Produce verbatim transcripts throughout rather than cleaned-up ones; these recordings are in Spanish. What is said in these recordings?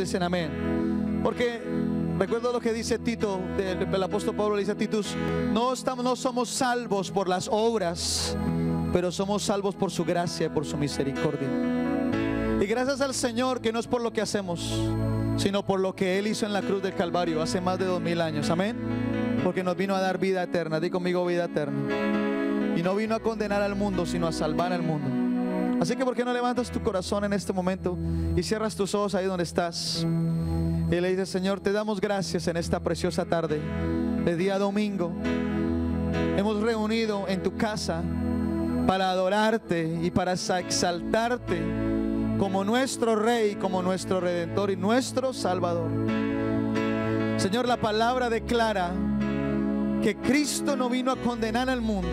dicen amén? Porque recuerdo lo que dice Tito, del, el apóstol Pablo le dice a Titus: no, estamos, no somos salvos por las obras, pero somos salvos por su gracia y por su misericordia. Y gracias al Señor, que no es por lo que hacemos, sino por lo que Él hizo en la cruz del Calvario hace más de dos mil años. Amén. Porque nos vino a dar vida eterna. Di conmigo: vida eterna. Y no vino a condenar al mundo, sino a salvar al mundo. Así que ¿por qué no levantas tu corazón en este momento y cierras tus ojos ahí donde estás? Y le dices: Señor, te damos gracias en esta preciosa tarde de día domingo. Hemos reunido en tu casa para adorarte y para exaltarte como nuestro Rey, como nuestro Redentor y nuestro Salvador. Señor, la palabra declara que Cristo no vino a condenar al mundo,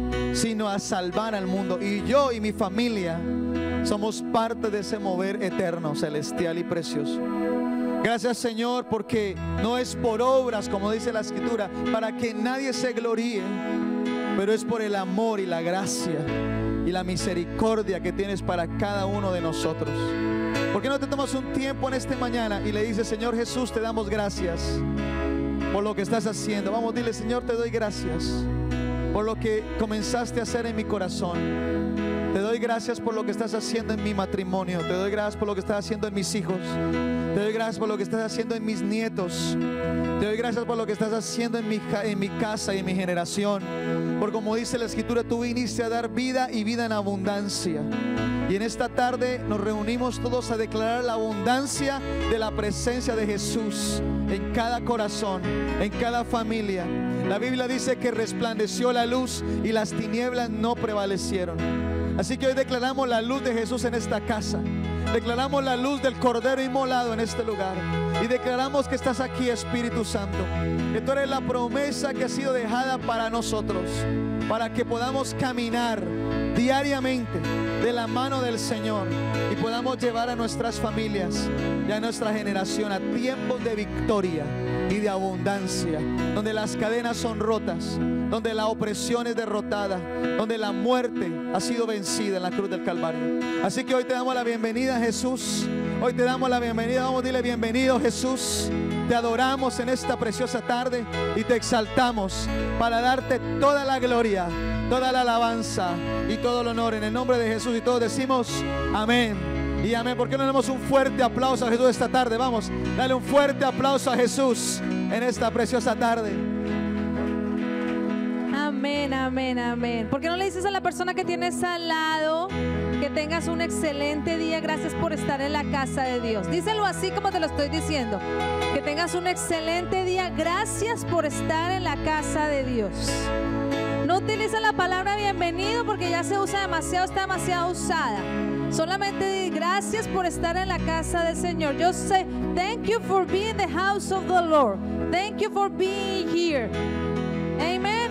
sino a salvar al mundo. Y yo y mi familia somos parte de ese mover eterno, celestial y precioso. Gracias, Señor, porque no es por obras, como dice la Escritura, para que nadie se gloríe, pero es por el amor y la gracia y la misericordia que tienes para cada uno de nosotros. ¿Por qué no te tomas un tiempo en esta mañana y le dices: Señor Jesús, te damos gracias por lo que estás haciendo? Vamos, dile: Señor, te doy gracias por lo que comenzaste a hacer en mi corazón. Te doy gracias por lo que estás haciendo en mi matrimonio. Te doy gracias por lo que estás haciendo en mis hijos. Te doy gracias por lo que estás haciendo en mis nietos. Te doy gracias por lo que estás haciendo en mi, en mi casa y en mi generación. Porque como dice la Escritura, tú viniste a dar vida y vida en abundancia. Y en esta tarde nos reunimos todos a declarar la abundancia de la presencia de Jesús en cada corazón, en cada familia. La Biblia dice que resplandeció la luz y las tinieblas no prevalecieron. Así que hoy declaramos la luz de Jesús en esta casa. Declaramos la luz del Cordero inmolado en este lugar. Y declaramos que estás aquí, Espíritu Santo. Que tú eres la promesa que ha sido dejada para nosotros, para que podamos caminar diariamente de la mano del Señor y podamos llevar a nuestras familias y a nuestra generación a tiempos de victoria y de abundancia, donde las cadenas son rotas, donde la opresión es derrotada, donde la muerte ha sido vencida en la cruz del Calvario. Así que hoy te damos la bienvenida, Jesús. Hoy te damos la bienvenida. Vamos, dile: bienvenido, Jesús. Te adoramos en esta preciosa tarde y te exaltamos para darte toda la gloria, toda la alabanza y todo el honor en el nombre de Jesús. Y todos decimos amén y amén. ¿Por qué no le damos un fuerte aplauso a Jesús esta tarde? Vamos, dale un fuerte aplauso a Jesús en esta preciosa tarde. Amén, amén, amén. ¿Por qué no le dices a la persona que tienes al lado que tengas un excelente día? Gracias por estar en la casa de Dios. Díselo así como te lo estoy diciendo. Que tengas un excelente día. Gracias por estar en la casa de Dios. No utiliza la palabra bienvenido porque ya se usa demasiado, está demasiado usada. Solamente di gracias por estar en la casa del Señor. Just say thank you for being in the house of the Lord. Thank you for being here. Amen.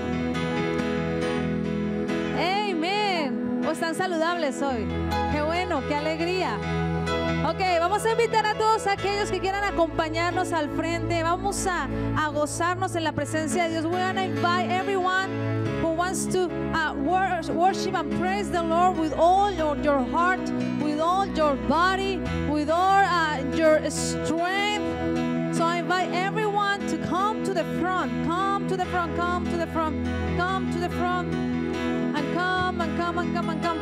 Amen. ¿O están saludables hoy? Qué bueno, qué alegría. Ok, vamos a invitar a todos aquellos que quieran acompañarnos al frente. Vamos a, a gozarnos en la presencia de Dios. We're going to invite everyone who wants to uh, worship and praise the Lord with all your, your heart, with all your body, with all uh, your strength. So I invite everyone to come to the front, come to the front, come to the front, come to the front, and come and come and come and come.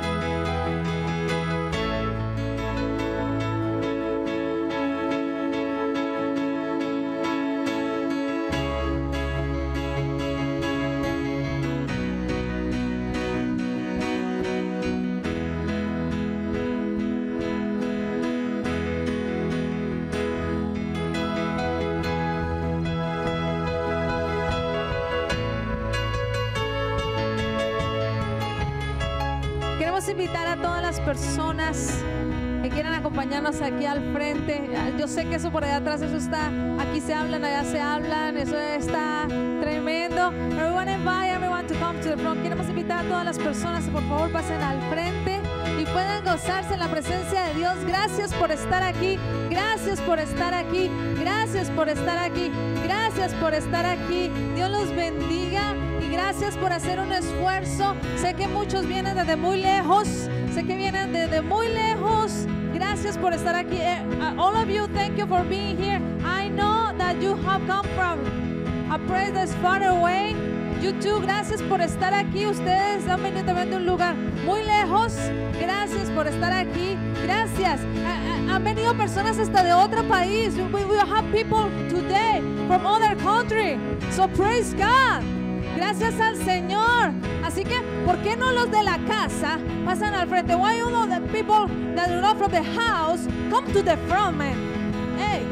Invitar a todas las personas que quieran acompañarnos aquí al frente. Yo sé que eso por allá atrás, eso está, aquí se hablan, allá se hablan, eso está tremendo. Pero we want to invite everyone to come to the front. Queremos invitar a todas las personas que por favor pasen al frente y puedan gozarse en la presencia de Dios. Gracias por estar aquí, gracias por estar aquí, gracias por estar aquí, gracias por estar aquí. Dios los bendiga. Gracias por hacer un esfuerzo. Sé que muchos vienen desde muy lejos. Sé que vienen desde muy lejos. Gracias. gracias por estar aquí. Uh, all of you, thank you for being here. I know that you have come from a place that's far away. You too, gracias por estar aquí. Ustedes han venido también de un lugar muy lejos. Gracias por estar aquí. Gracias. Uh, uh, han venido personas hasta de otro país. We will have people today from other country. So praise God. Gracias al Señor. Así que, ¿por qué no los de la casa pasan al frente? Why you know the people that are not from the house come to the front, man? Hey.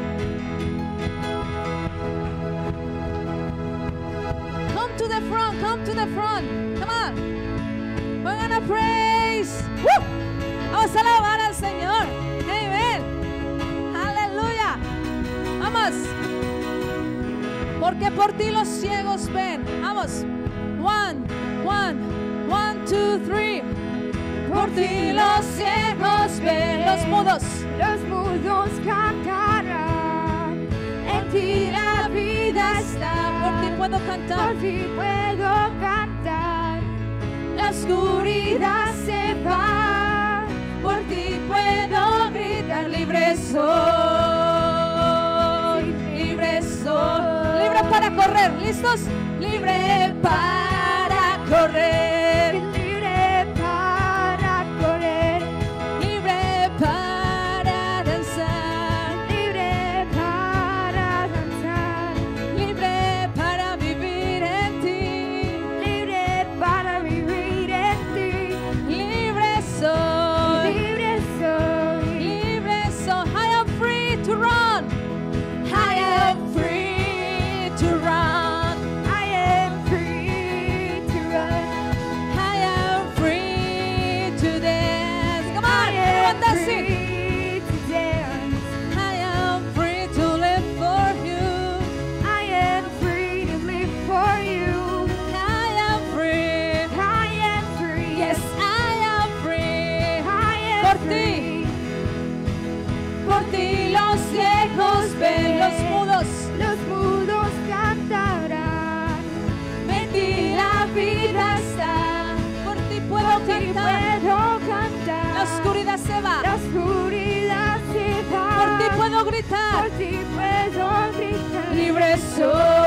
Come to the front, come to the front. Come on. We're gonna praise. Woo! Vamos a alabar al Señor. Amen. Aleluya. Vamos. Porque por ti los ciegos ven. Vamos. One, one, one, two, three. Por ti los ciegos ven. Los mudos. Los mudos cantarán. En ti la vida está. Por ti puedo cantar. Por ti puedo cantar. La oscuridad se va. Por ti puedo gritar. Libre soy. Libre soy. Libre para correr. ¿Listos? Libre para correr. Libre para correr. Libre para danzar. Libre para danzar. Libre para vivir en ti. Libre para vivir en ti. Libre soy. Libre soy. Libre soy. I am free to run. I am free to run. I am free to run. I am free to dance. Come on, I everyone am dancing. free to dance. I am free to live for you. I am free to live for you. I am free. I am free. Yes, I am free. I am Por ti. free. Por ti los ciegos ven. Los mudos. Los mudos cantarán. En ti la vida está. Por ti puedo Por ti cantar. puedo cantar. La oscuridad se va. La oscuridad se va. Por ti puedo Por gritar. ti puedo gritar. Libre soy.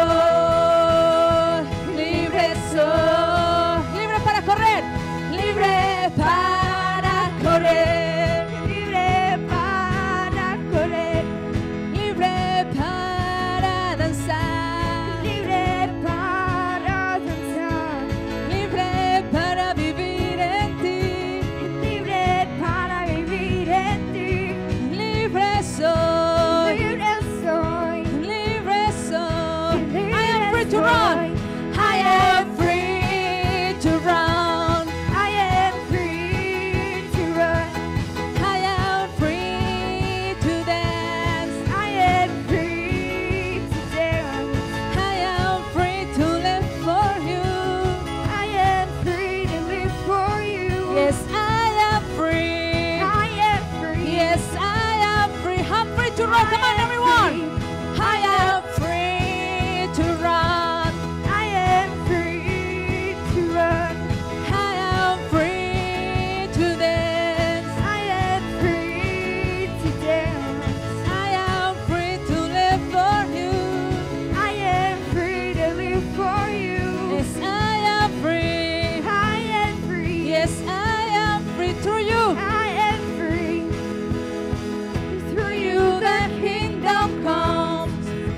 Libre soy. Libre para correr. Libre para correr. Libre para correr. Libre para danzar. Libre para danzar. Libre para vivir en ti. Libre para vivir en ti. Libre soy. Libre soy. Libre soy. Libre I am free to soy. run. I am free to run. I am free to run. I am free to dance. I am free to dance. I am free to live for you. I am free to live for you. Yes, I am free. I am free. Yes, I am free. I'm free to run. Come on, everyone. I am free to run. I am free to run. I am free to dance. I am free to dance. I am free to live for you. I am free to live for you. Yes, I am free. I am free. Yes, I am free through you. I am free. Through you the kingdom comes.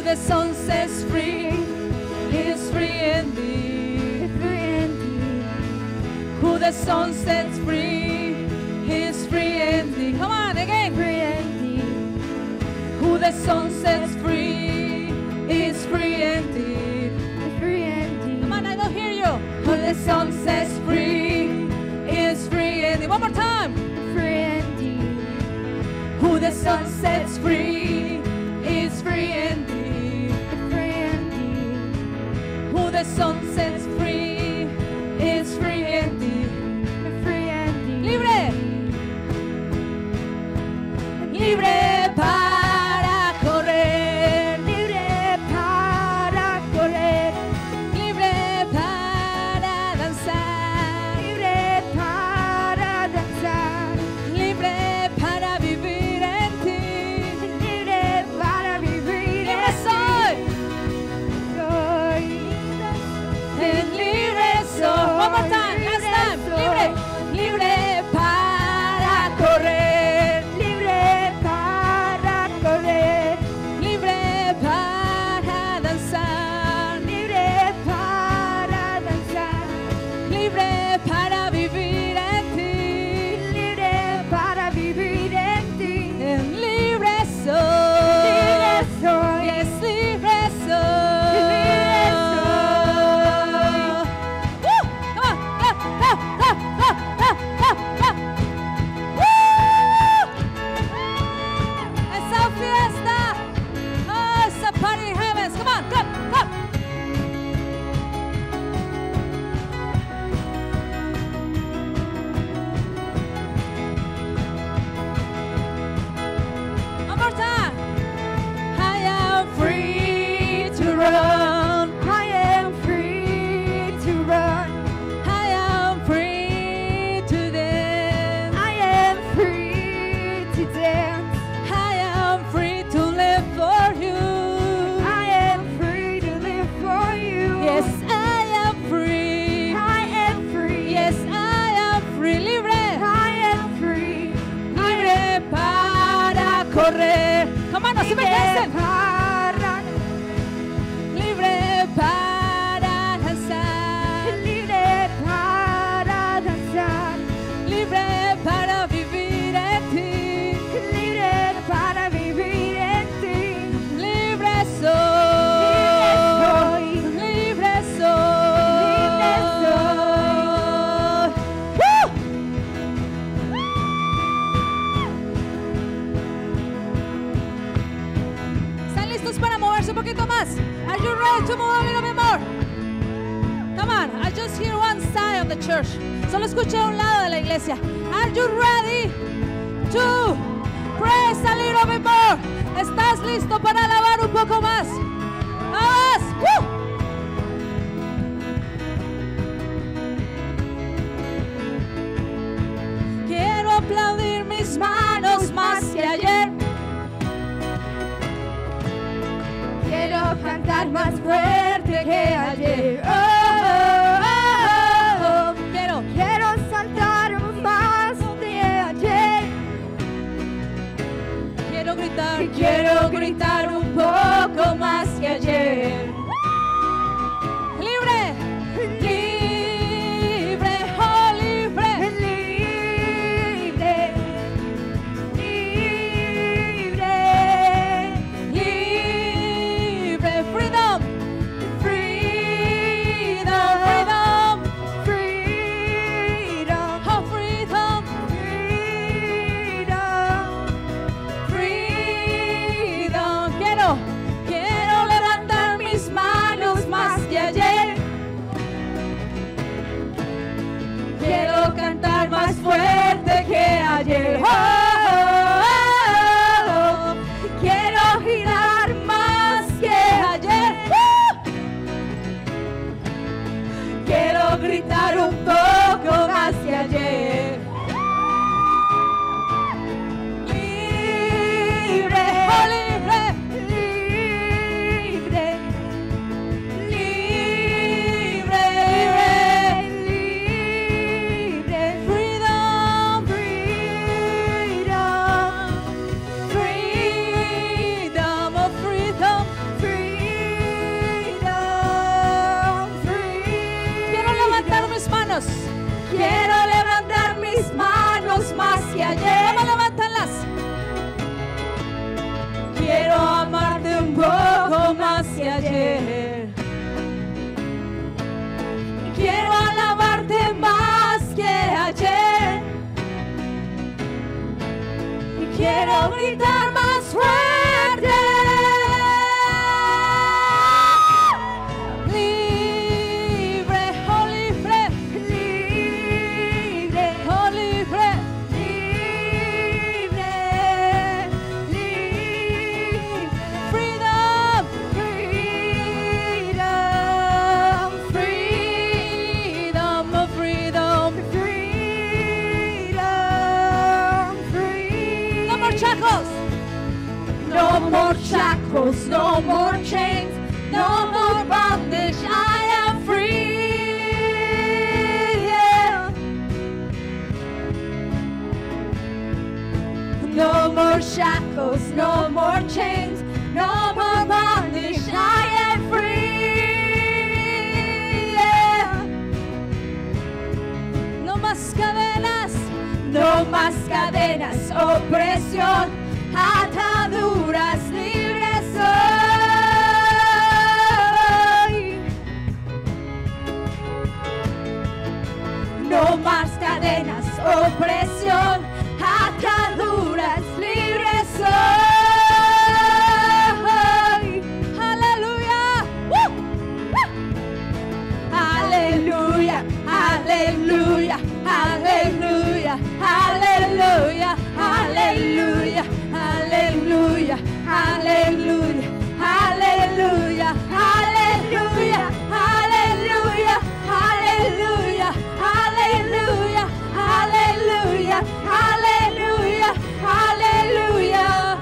the Son sets free is free indeed. Free indeed. Who the Son sets free is free indeed. Come on again. Free indeed. Who the Son sets free is free indeed. Free indeed. Come on, I don't hear you. Who the Son sets free is free indeed. One more time. Free indeed. Who the Son sets free is free indeed. Free indeed. Who the Son sets free is free indeed. Free indeed. Libre. Libre para correr. Libre para correr. Libre para danzar. Libre para danzar. Libre para vivir en ti. Libre para vivir. Libre soy. Soy. En libre soy. One more time. Last time. Libre. Libre para correr. Libre para correr. Libre para danzar. Libre para danzar. Libre para vivir en ti. Libre para vivir en ti. En libre soy. Libre soy. Yes, libre soy. Libre soy. Woo! Come on. Clap, clap, clap, clap, clap, clap, clap. Woo! It's a fiesta. Oh, it's a party in heavens. Come on, clap, clap. One more time. I am free to run. I am free to run. I am free to dance. I am free to dance. I am free to live for you. I am free to live for you. Yes, I am free. I am free. Yes, I am free. Libre. I am free. Libre para correr. Come on, no se me Libre cansen. para, Libre para danzar. libre para danzar. Libre para vivir en ti. Libre para vivir en ti. Libre soy. Libre soy. Libre soy. ¡Woo! ¿Están listos para moverse un poquito más? Are you ready to move a little bit more? Come on, I just hear one side of the church. Solo escuché un lado de la iglesia. Are you ready to praise a little bit more? ¿Estás listo para alabar un poco más? ¡Vamos! ¡Woo! Quiero aplaudir mis manos más que ayer. Quiero cantar más fuerte que ayer. Oh, oh, oh, oh. Quiero, Quiero saltar más de ayer. quiero gritar, Y quiero gritar un poco más que ayer. libre, libre, oh libre, Libre, libre, libre, freedom, freedom, freedom, freedom, oh freedom, freedom, freedom. Quiero, quiero levantar mis Quiero amarte un poco más que ayer. Quiero alabarte más que ayer. Quiero gritar más fuerte. Libre, oh libre, libre, oh libre, libre, libre. Freedom, freedom, freedom, oh freedom, freedom, freedom. No more shackles. No more shackles, no more chains, no more bondage. I am free. Yeah. No more shackles, no more chains, no more bondage. I am free. Yeah. No más cadenas. No más cadenas, opresión, ataduras, libre soy. No más cadenas, opresión, ataduras, libre soy. Aleluya. ¡Woo! ¡Woo! Aleluya, aleluya, aleluya, aleluya, aleluya, aleluya, aleluya, aleluya, aleluya, aleluya, aleluya, aleluya, aleluya, aleluya, aleluya.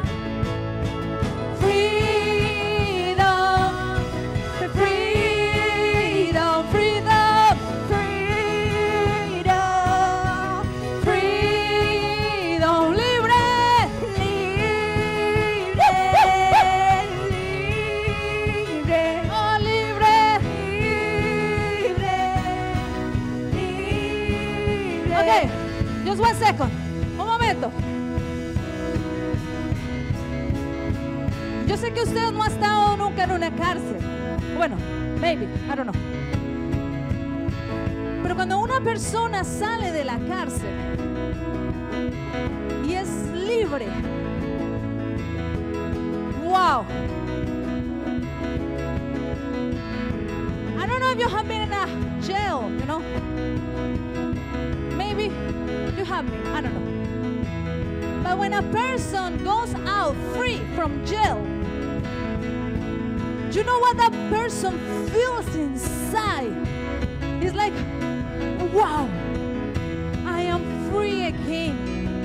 Freedom, freedom, freedom, freedom, freedom, libre, libre, libre, Oh, libre. libre, libre. Okay, just one second. Un momento. Yo sé que usted no ha estado nunca en una cárcel. Bueno, maybe, I don't know. Pero cuando una persona sale de la cárcel y es libre, wow. I don't know if you have been in a jail, you know. Maybe you have been, I don't know. But when a person goes out free from jail, you know what that person feels inside? It's like, wow, I am free again.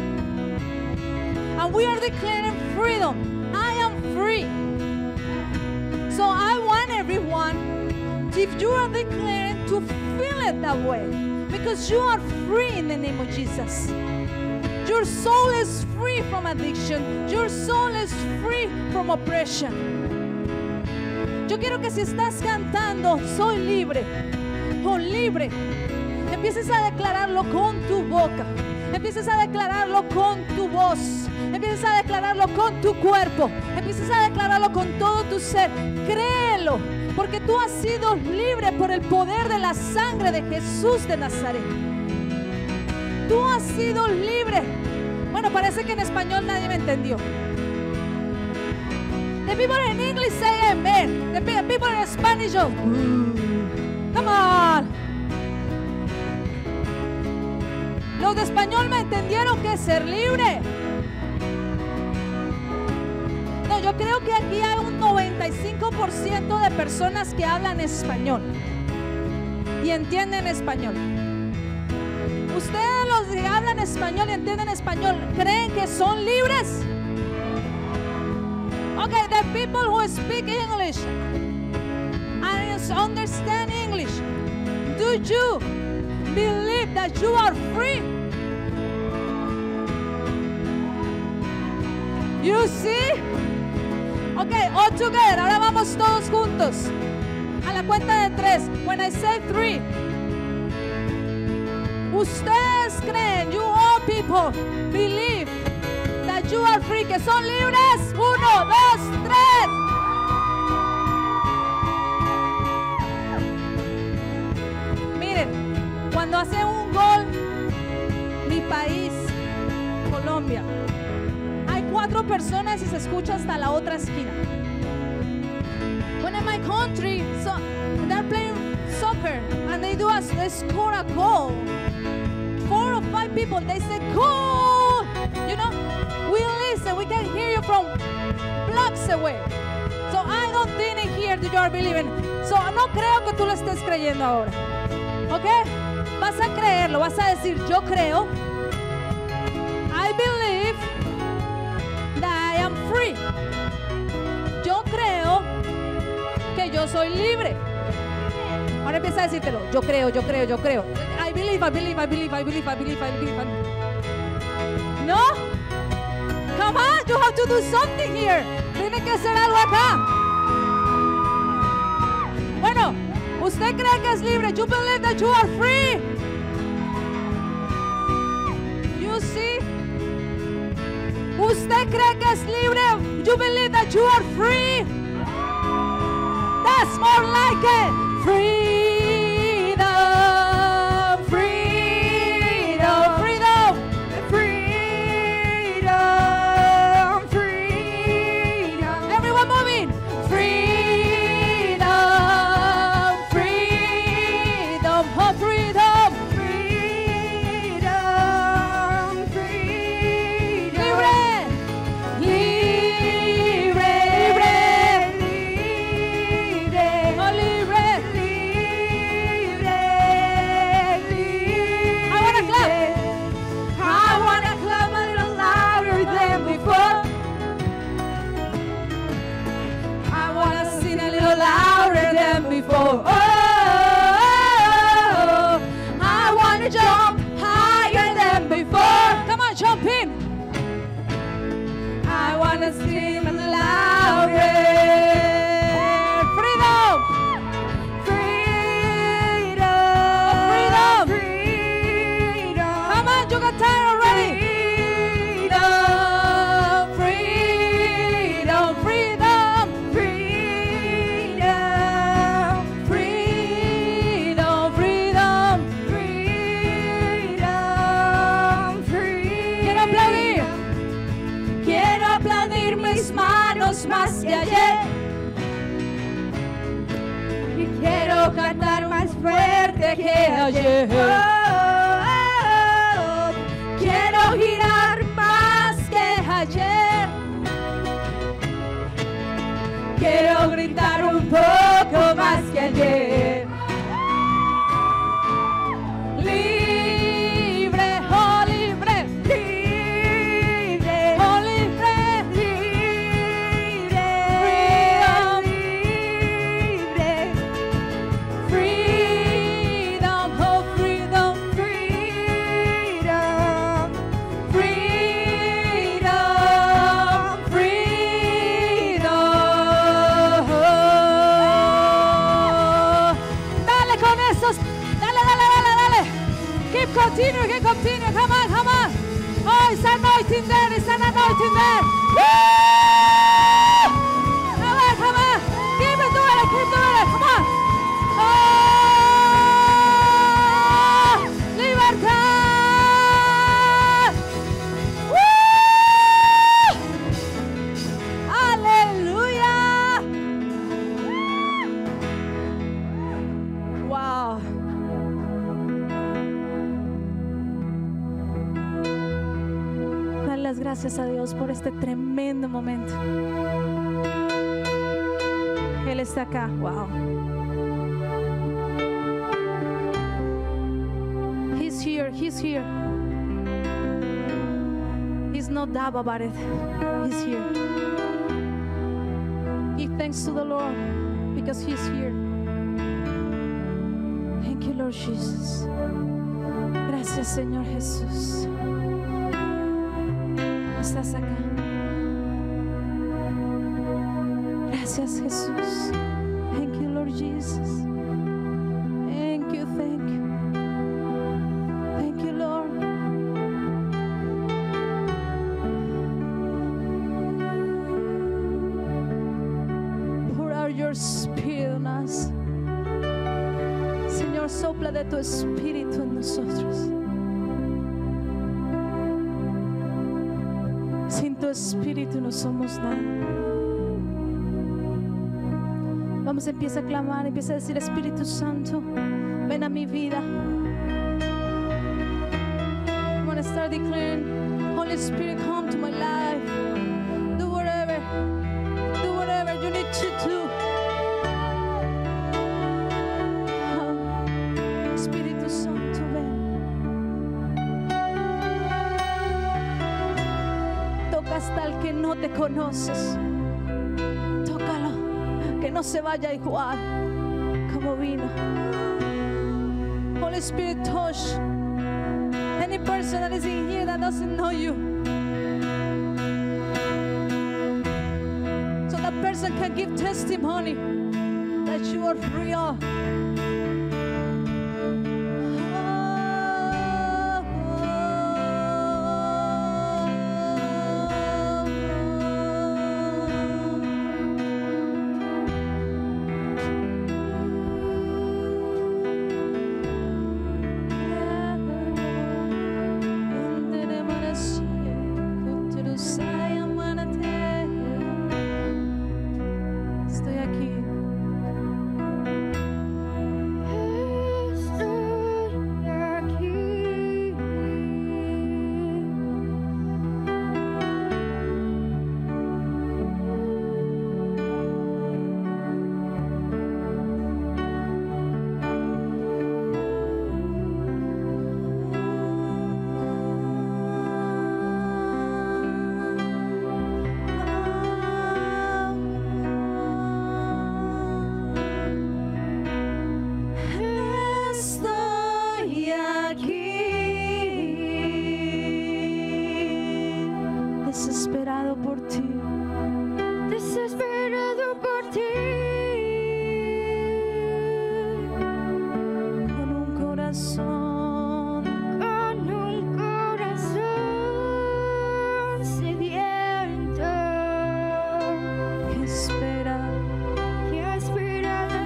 And we are declaring freedom. I am free. So I want everyone, if you are declaring, to feel it that way. Because you are free in the name of Jesus. Your soul is free from addiction. Your soul is free from oppression. Yo quiero que si estás cantando, soy libre, o libre, empieces a declararlo con tu boca, empieces a declararlo con tu voz, empieces a declararlo con tu cuerpo, empieces a declararlo con todo tu ser. Créelo, porque tú has sido libre por el poder de la sangre de Jesús de Nazaret. Tú has sido libre. Bueno, parece que en español nadie me entendió. The people in English say amen. The people in Spanish go, come on. Los de español me entendieron que es ser libre. No, yo creo que aquí hay un noventa y cinco por ciento de personas que hablan español y entienden español. Ustedes los que hablan español y entienden español, ¿creen que son libres? Okay, the people who speak English and understand English, do you believe that you are free? You see? Okay, all together. Ahora vamos todos juntos. A la cuenta de tres. When I say three. Ustedes creen, you all people believe that you are free, que son libres. Uno, dos. personas y se escucha hasta la otra esquina. When in my country, so they're playing soccer and they do a, they score a goal. Four or five people, they say goal. You know, we listen, we can hear you from blocks away. So I don't think here that you are believing. So no creo que tú lo estés creyendo ahora. ¿Ok? Vas a creerlo, vas a decir yo creo. I believe that I am free. Yo creo que yo soy libre. Ahora empieza a decírtelo. Yo creo, yo creo, yo creo. I believe, I believe, I believe, I believe, I believe, I believe, I believe. ¿No? Come on, you have to do something here. Tiene que hacer algo acá. Bueno, ¿usted cree que es libre? You believe that you are free. You see? ¿Usted cree que es libre? You believe that you are free. That's more like it. Freedom, freedom, freedom, freedom, freedom. Everyone moving. Freedom, freedom, oh freedom, freedom, freedom. Libre, libre, libre, oh libre, libre, libre. I wanna clap. I wanna clap a little louder than before. I wanna sing a little louder than before. Oh, I wanna jump higher than before. Come on, jump in. I wanna scream a little louder. Freedom, freedom, freedom. Come on, you got tired already. Freedom, freedom, freedom, freedom, freedom, freedom, freedom, freedom. Quiero aplaudir. Quiero aplaudir mis manos más que ayer. Y quiero cantar más fuerte que ayer. Quiero girar más que ayer. Quiero gritar un poco más que ayer. Libre, oh libre, libre, oh libre, libre, libre, freedom, oh freedom, freedom, freedom, freedom. Dale con esos, dale, dale, dale, dale. Keep continue, keep continue. Come on, come on. Oh, it's anointing there, it's an anointing there. Woo! Come on, come on. Keep it doing it, keep doing it. Come on. Oh, libertad. Woo! Aleluya. Wow. Dale las gracias a Dios por este tremendo momento. Él está acá. Wow. He's here. He's here. He's no doubt about it. He's here. Give thanks to the Lord because He's here. Thank you, Lord Jesus. Gracias, Señor Jesús. Estás acá. Gracias, Jesús. Thank you, Lord Jesus. Thank you, thank you. Thank you, Lord. Pour out your spirit on us. Señor, sopla de tu espíritu en nosotros. Sin tu espíritu no somos nada. Vamos, empieza a clamar, empieza a decir: Espíritu Santo, ven a mi vida. I'm gonna start declaring, Holy Spirit, come to my life. Do whatever, do whatever you need to do. Oh, Espíritu Santo, ven. Toca hasta el que no te conoces. Tócalo, que no se vaya igual como vino. Holy Spirit, touch any person that is in here that doesn't know you, so that person can give testimony that you are real. Estoy aquí. Desesperado por ti, desesperado por ti, con un corazón, con un corazón sediento, que espera, que espera de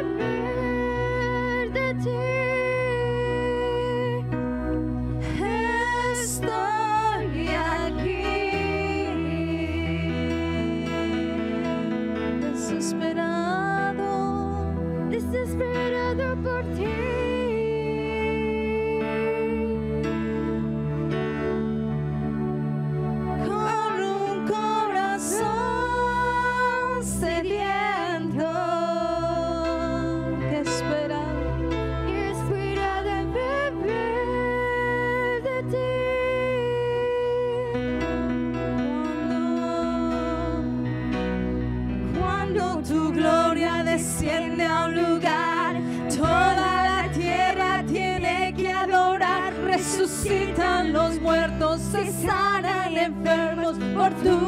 beber de ti. Estoy aquí. desesperado, Desesperado por ti, con un corazón sediento, que espera, que espera de beber de ti. cuando tu gloria desciende a un lugar, toda la tierra tiene que adorar. Resucitan los muertos, se sanan enfermos por tu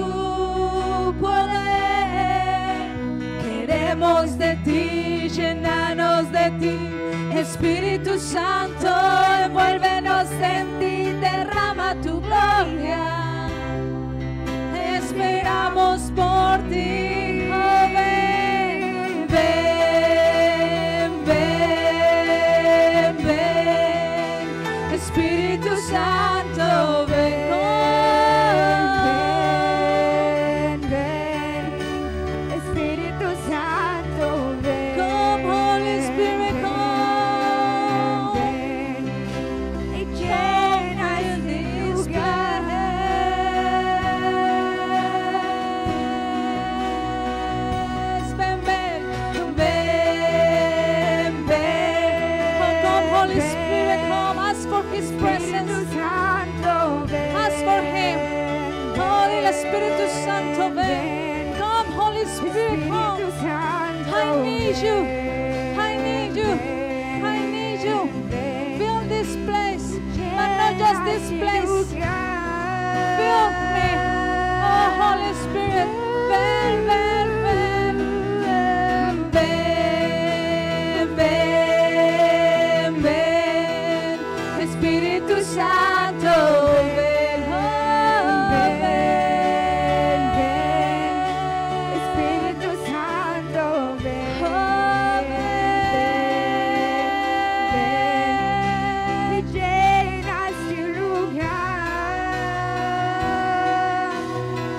poder. Queremos de ti, llénanos de ti, Espíritu Santo, envuélvenos en ti, derrama tu gloria. Esperamos por ti, oh ven, ven, ven, ven, Espíritu Santo, ven, oh, Ven, ven, Espíritu Santo, ven. come Holy Spirit, come, Ven, y llena este lugar. ven, ven, ven, ven, oh, come Holy Spirit, come, ask for His presence, Espíritu Santo, ven. ask for Him, oh, el Espíritu Santo, ven, come Holy Spirit, come, Espíritu Santo, I need you, ven. I need you, I need you, Ven. fill this place, but not just this place, fill me, oh Holy Spirit, ven, ven, ven, ven, ven, ven, Espíritu Santo, ven, oh, ven, Espíritu Santo, ven. oh, Y llena este lugar.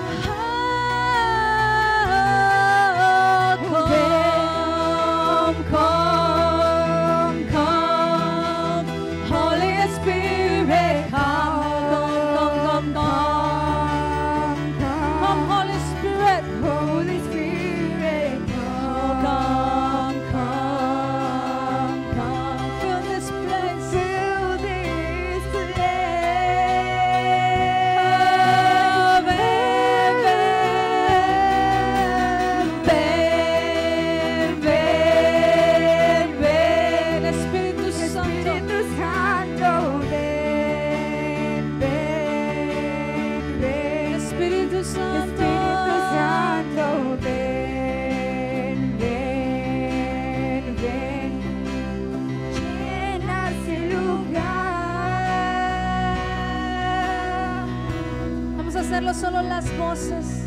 oigo solo las voces.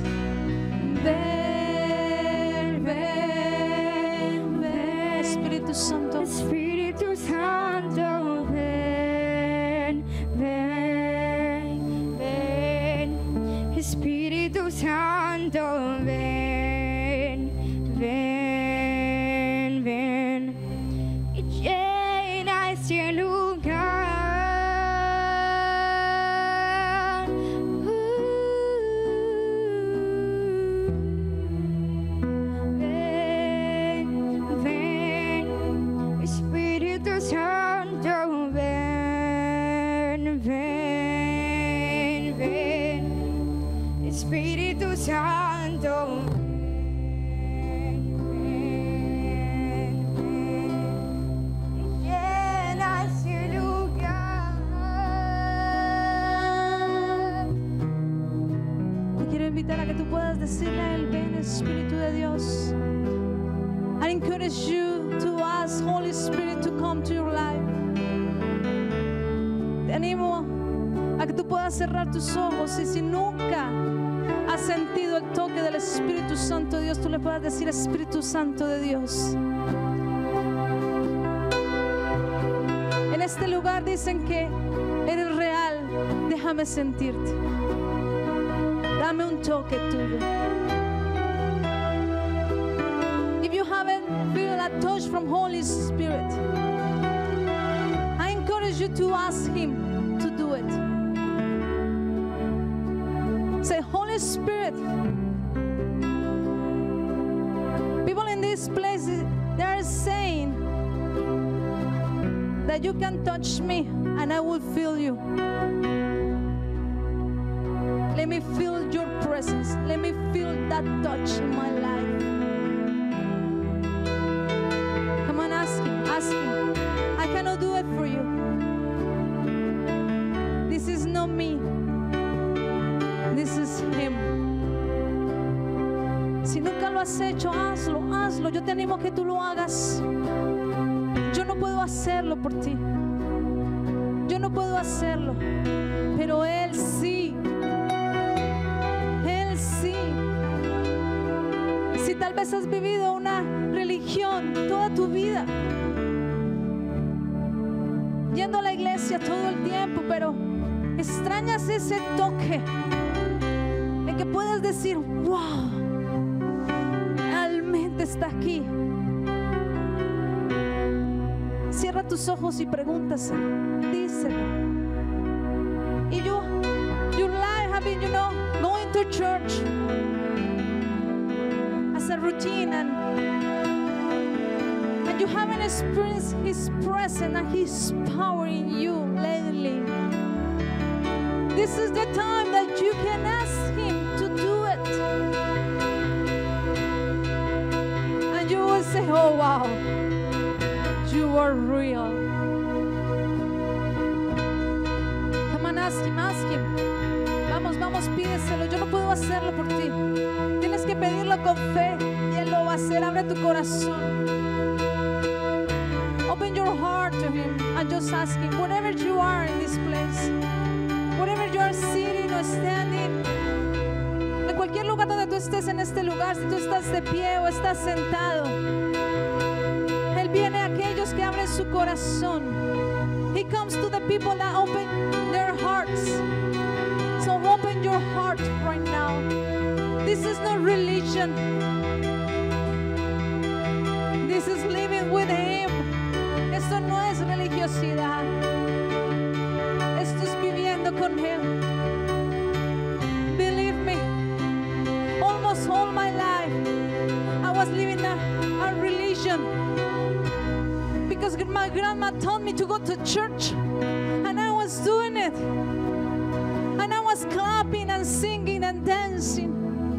Ven, ven, ven. Espíritu Santo. Espíritu Santo, ven, ven, ven. Espíritu Santo, ven, ven, ven. Y llena este lugar. Santo, ven, ven, ven. Espíritu Santo, ven, ven, ven. Llena este lugar. Te quiero invitar a que tú puedas decirle a él, ven Espíritu de Dios. I encourage you to ask Holy Spirit to come to your life. Te animo a que tú puedas cerrar tus ojos y si nunca has sentido el toque del Espíritu Santo de Dios, tú le puedas decir, Espíritu Santo de Dios. En este lugar dicen que eres real, déjame sentirte. Dame un toque tuyo. If you haven't felt a touch from Holy Spirit, I encourage you to ask Him to do it. Say, Holy Spirit. People in this place, they are saying that you can touch me and I will feel you. Let me feel your presence. Let me feel that touch in my life. Come on, ask Him, ask Him. I cannot do it for you. This is not me. This is Him. Si nunca lo has hecho, hazlo, hazlo. Yo te animo a que tú lo hagas. Yo no puedo hacerlo por ti. Yo no puedo hacerlo. Pero Él sí. Él sí. Si tal vez has vivido una religión toda tu vida, yendo a la iglesia todo el tiempo, pero extrañas ese toque en que puedes decir, wow, realmente está aquí. Cierra tus ojos y pregúntaselo, díselo. Y you, your life have been, you know, going to church as a routine, and and you haven't experienced His presence and His power in you lately. This is the time that you can ask Him to do it, and you will say, oh wow, you are real. Come on, ask Him, ask Him. Vamos, vamos, pídeselo. Yo no puedo hacerlo por ti. Tienes que pedirlo con fe y Él lo va a hacer. Abre tu corazón. Open your heart to Him and just ask Him. Wherever you are in this place, wherever you are sitting or standing, en cualquier lugar donde tú estés en este lugar, si tú estás de pie o estás sentado, Él viene a aquellos que abren su corazón. He comes to the people that open their hearts. So open your heart right now. This is not religion. This is living with Him. Esto no es religiosidad. Esto es viviendo con Él. Believe me, almost all my life I was living a, a religion because my grandma told me to go to church, and I was doing it, and I was clapping and singing and dancing,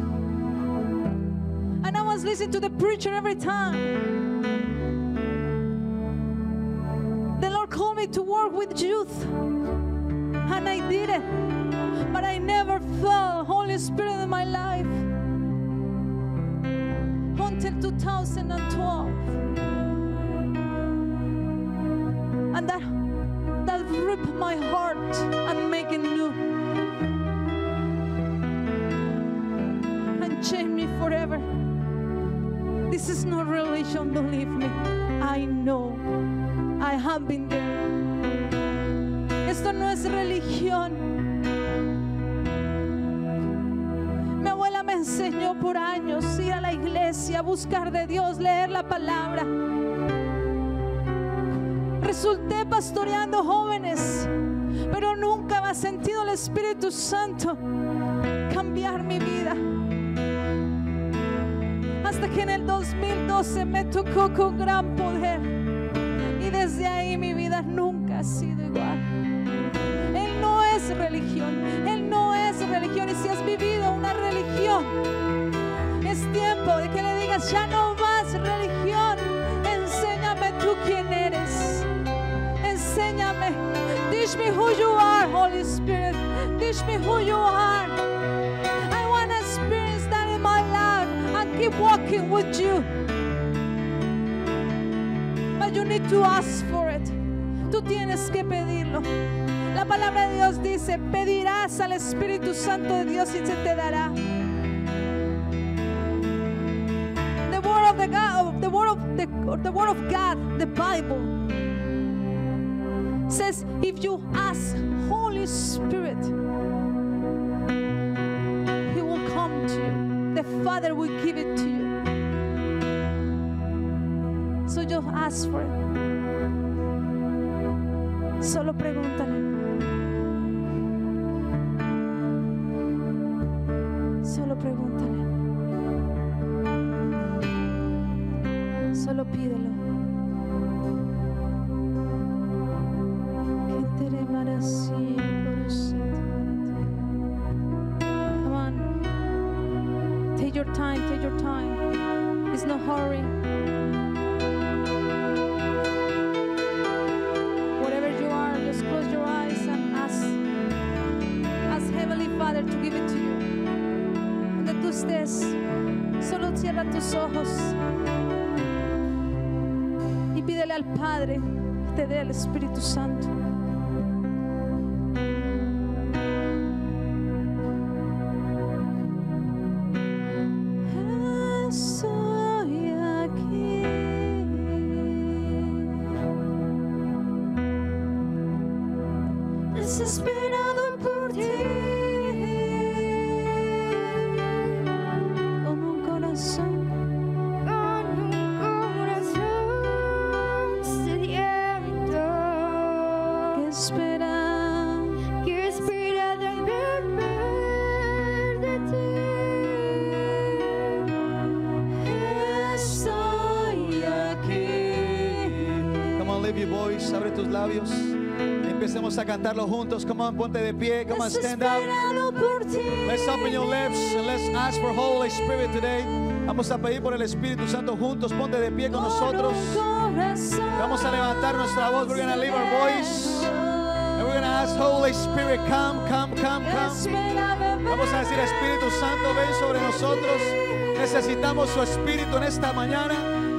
and I was listening to the preacher every time. The Lord called me to work with youth, and I did it, but I never felt Holy Spirit in my life until two thousand twelve. And that, that ripped my heart and make it new. This is not religion, believe me. I know. I have been there. Esto no es religión. Mi abuela me enseñó por años ir a la iglesia, buscar de Dios, leer la palabra. Resulté pastoreando jóvenes, pero nunca me ha sentido el Espíritu Santo cambiar mi vida. Hasta que en el dos mil doce me tocó con gran poder, y desde ahí mi vida nunca ha sido igual. Él no es religión, Él no es religión. Y si has vivido una religión, es tiempo de que le digas: ya no más religión, enséñame tú quién eres. Enséñame. Teach me who you are, Holy Spirit. Teach me who you are. I want to experience that in my life and keep walking with you. But you need to ask for it. Tú tienes que pedirlo. La palabra de Dios dice: pedirás al Espíritu Santo de Dios y se te dará. The word of the God, the word of the, the word of God, the Bible says, if you ask Holy Spirit, He will come to you. The Father will give it to you. So just ask for it. Solo pregúntale. Solo pregúntale. Solo pídelo. Come on. Take your time, take your time. It's no hurry. Whatever you are, just close your eyes and ask. Ask Heavenly Father to give it to you. Donde tú estés, solo cierra tus ojos y pídele al Padre que te dé el Espíritu Santo. Desesperado por ti, con un corazón, con un corazón sediento, que espera, que espera de beber de ti. Estoy aquí. Come on, lift your voice, abre tus labios. Empecemos a cantarlo juntos. Come on, ponte de pie. Come on, stand up. Let's open your lips and let's ask for Holy Spirit today. Vamos a pedir por el Espíritu Santo juntos. Ponte de pie con nosotros. Vamos a levantar nuestra voz. We're going to leave our voice. And we're going to ask Holy Spirit, come, come, come, come. Vamos a decir: Espíritu Santo, ven sobre nosotros. Necesitamos su Espíritu en esta mañana.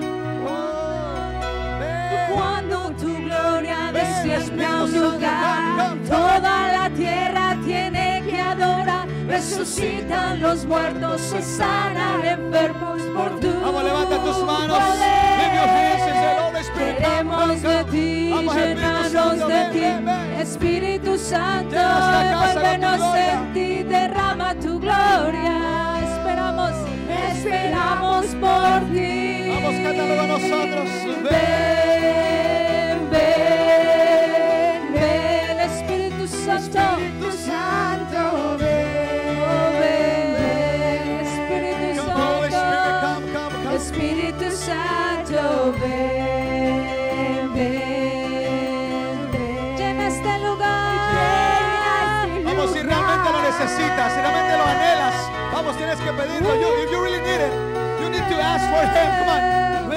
Cuando tu gloria descienda a un lugar, toda la tierra tiene que adorar. Resucitan los muertos, se sanan enfermos por tu poder. Vamos, levanta tus manos. Lift your hands and say: Holy Spirit, queremos de ti, llénanos de ti. Espíritu Santo, envuélvenos en ti, derrama tu gloria. Esperamos, esperamos por ti. Vamos, cántalo con nosotros. Ven, ven, ven, Espíritu Santo, Espíritu Santo, ven, ven, ven, Espíritu Santo, Espíritu Santo, ven, ven, ven. Llena este lugar. Vamos, si realmente lo necesitas, si realmente lo anhelas, vamos, tienes que pedirlo. You, if you really need it, you need to ask for Him. Come on.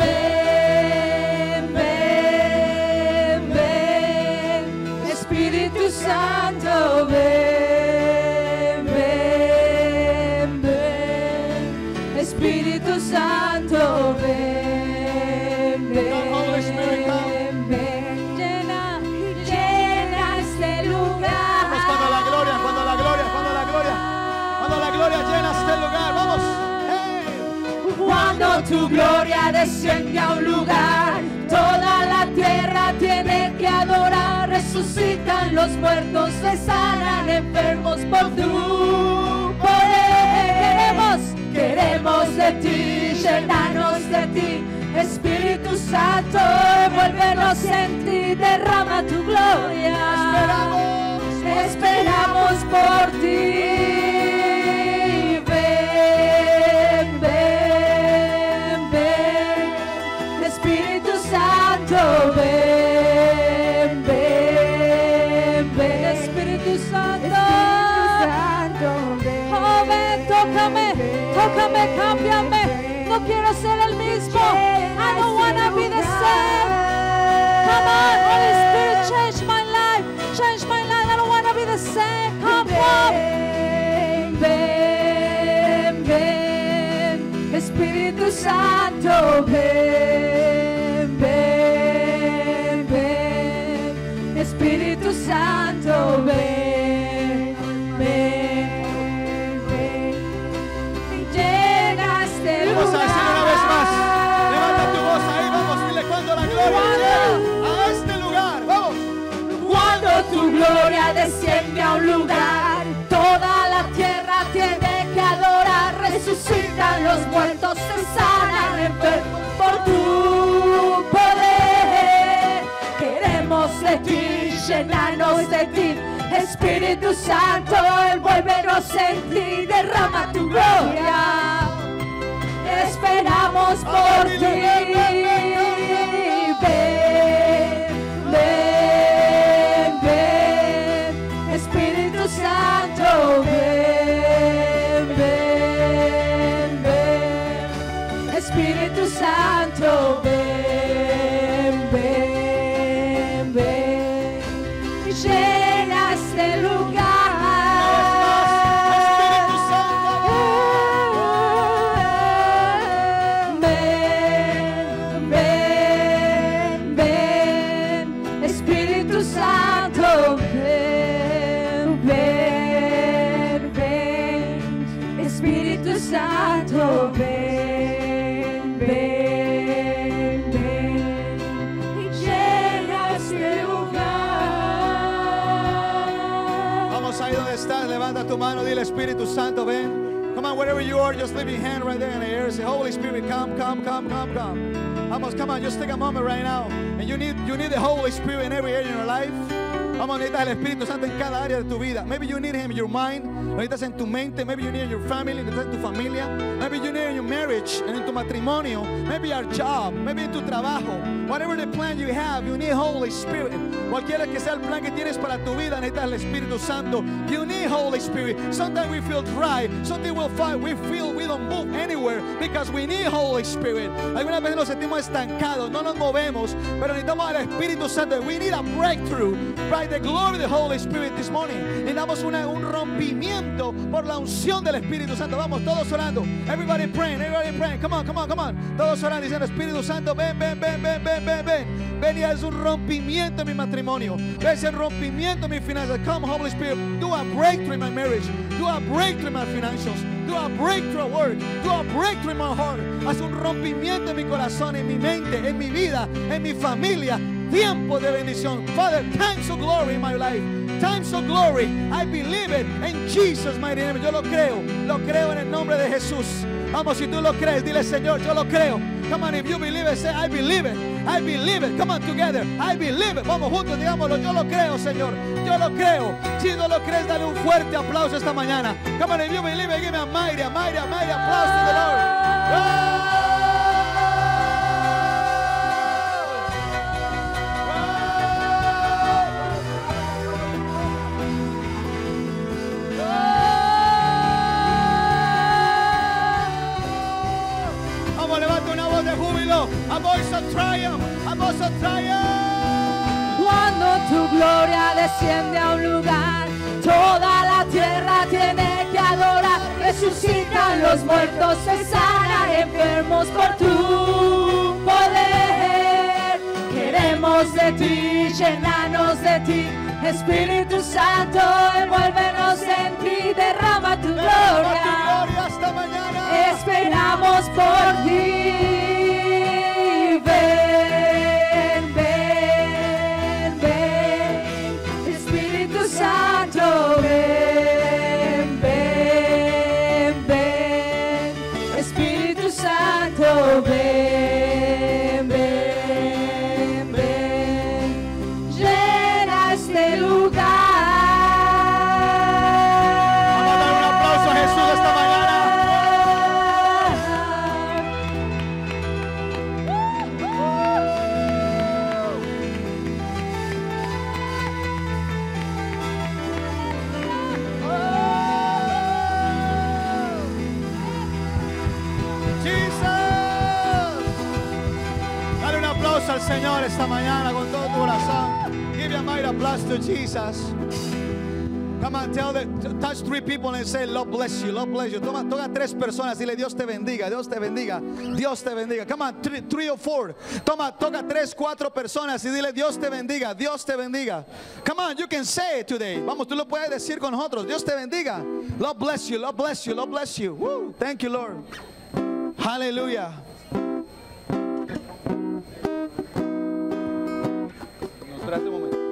Ven, ven, ven, Espíritu Santo, ven, ven, ven, Espíritu Santo, ven, ven, ven, llena, llena este lugar. Vamos, cuando la gloria, cuando la gloria, cuando la gloria, cuando la gloria llena este lugar, vamos. Hey. Cuando Cuando tu gloria desciende a un lugar, toda la tierra tiene que adorar. Resucitan los muertos, se sanan enfermos por tu poder. Queremos, queremos de ti, llenarnos de ti. Espíritu Santo, envuélvenos en ti, derrama tu gloria. Esperamos, esperamos por ti. Ven, ven, ven. Espíritu Santo, ven, ven, ven. Espíritu Santo, oh, ven, tócame, tócame, cámbiame. No quiero ser el mismo. I don't want to be the same. Come on, Holy Spirit, change my life. Change my life. I don't want to be the same. Come, come. Ven, ven. Espíritu Santo, ven, ven, ven. Espíritu Santo, ven, ven, ven. Y llegaste el Vamos a decir una vez más. lugar. Levanta tu voz ahí, vamos, dile cuando la gloria llega a este lugar. Vamos. Cuando tu gloria desciende a un lugar, toda la tierra tiene que adorar. Resucitan los muertos, se sanan enfermos por tu poder. Queremos de ti, llenarnos de ti. Espíritu Santo, envuélvenos en ti, derrama tu gloria. Esperamos por ti. Ven, ven, ven. Espíritu Santo, ven, ven, ven. Espíritu Santo, ven, ven, ven. Y llena este lugar. Ven, ven, ven. Espíritu Santo, ven, ven, ven. Espíritu Santo, ven, ven, ven. Y llena este lugar. Vamos ahí donde estás, levanta tu mano, dile Espíritu Santo, ven. Come on, wherever you are, just leave your hand right there in the air. Say, Holy Spirit, come, come, come, come, come. Vamos, come on, just take a moment right now. And you need, you need the Holy Spirit in every area in your life. Vamos, necesitas el Espíritu Santo en cada área de tu vida. Maybe you need Him in your mind. Lo necesitas en tu mente. Maybe you need in your family. Necesitas en tu familia. Maybe you need in your marriage and en tu matrimonio. Maybe your job. Maybe en tu trabajo. Whatever the plan you have, you need Holy Spirit. Cualquiera que sea el plan que tienes para tu vida, necesitas el Espíritu Santo. You need Holy Spirit. Sometimes we feel dry. Sometimes we'll find, we feel we don't move anywhere because we need Holy Spirit. Algunas veces nos sentimos estancados, no nos movemos, pero necesitamos al Espíritu Santo. We need a breakthrough by the glory of the Holy Spirit this morning. Necesitamos una, un rompimiento por la unción del Espíritu Santo. Vamos, todos orando. Everybody praying, everybody praying. Come on, come on, come on. Todos orando diciendo, Espíritu Santo, ven, ven, ven, ven, ven, ven, ven. Ven y haz un rompimiento en mi matrimonio. Ven, es el rompimiento en mi finanzas. Come, Holy Spirit, do a breakthrough in my marriage. Do a breakthrough in my financials. Do a breakthrough at work. Do a breakthrough in my heart. Haz un rompimiento en mi corazón, en mi mente, en mi vida, en mi familia. Tiempo de bendición. Father, times of glory in my life. Times of glory. I believe it in Jesus' mighty name. Yo lo creo. Lo creo en el nombre de Jesús. Vamos, si tú lo crees, dile, Señor, yo lo creo. Come on, if you believe it, say, I believe it. I believe it. Come on, together. I believe it. Vamos juntos, digámoslo. Yo lo creo, Señor. Yo lo creo. Si no lo crees, dale un fuerte aplauso esta mañana. Come on, if you believe it, give me a mighty, a mighty, a mighty applause to the Lord. Oh! A voice of triumph, a voice of triumph. Cuando tu gloria desciende a un lugar, toda la tierra tiene que adorar. Resucitan los muertos, se sanan enfermos por tu poder. Queremos de ti, llenarnos de ti. Espíritu Santo, envuélvenos en ti, derrama tu gloria. Derrama tu gloria esta mañana. Esperamos por ti. Oh, ven, ven, ven, llena este lugar. Vamos a dar un aplauso a Jesús esta mañana. Dale un aplauso al Señor esta mañana con todo tu corazón. Give a mighty applause to Jesus. Come on, tell the, touch three people and say, Lord bless you, Lord bless you. Toma, toca tres personas, dile, Dios te bendiga, Dios te bendiga, Dios te bendiga. Come on, three, three or four. Toma, toca tres, cuatro personas y dile, Dios te bendiga, Dios te bendiga. Come on, you can say it today. Vamos, tú lo puedes decir con nosotros. Dios te bendiga. Lord bless you, Lord bless you, Lord bless you. Woo, thank you, Lord. Hallelujah. Espérate un momento.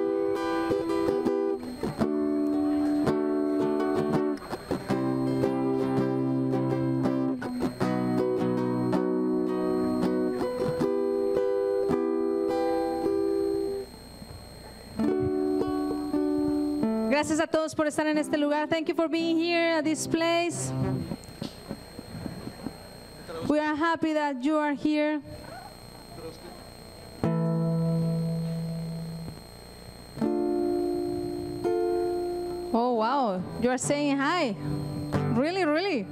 Gracias a todos por estar en este lugar. Thank you for being here at this place. We are happy that you are here. Oh, wow. You are saying hi. Really, really.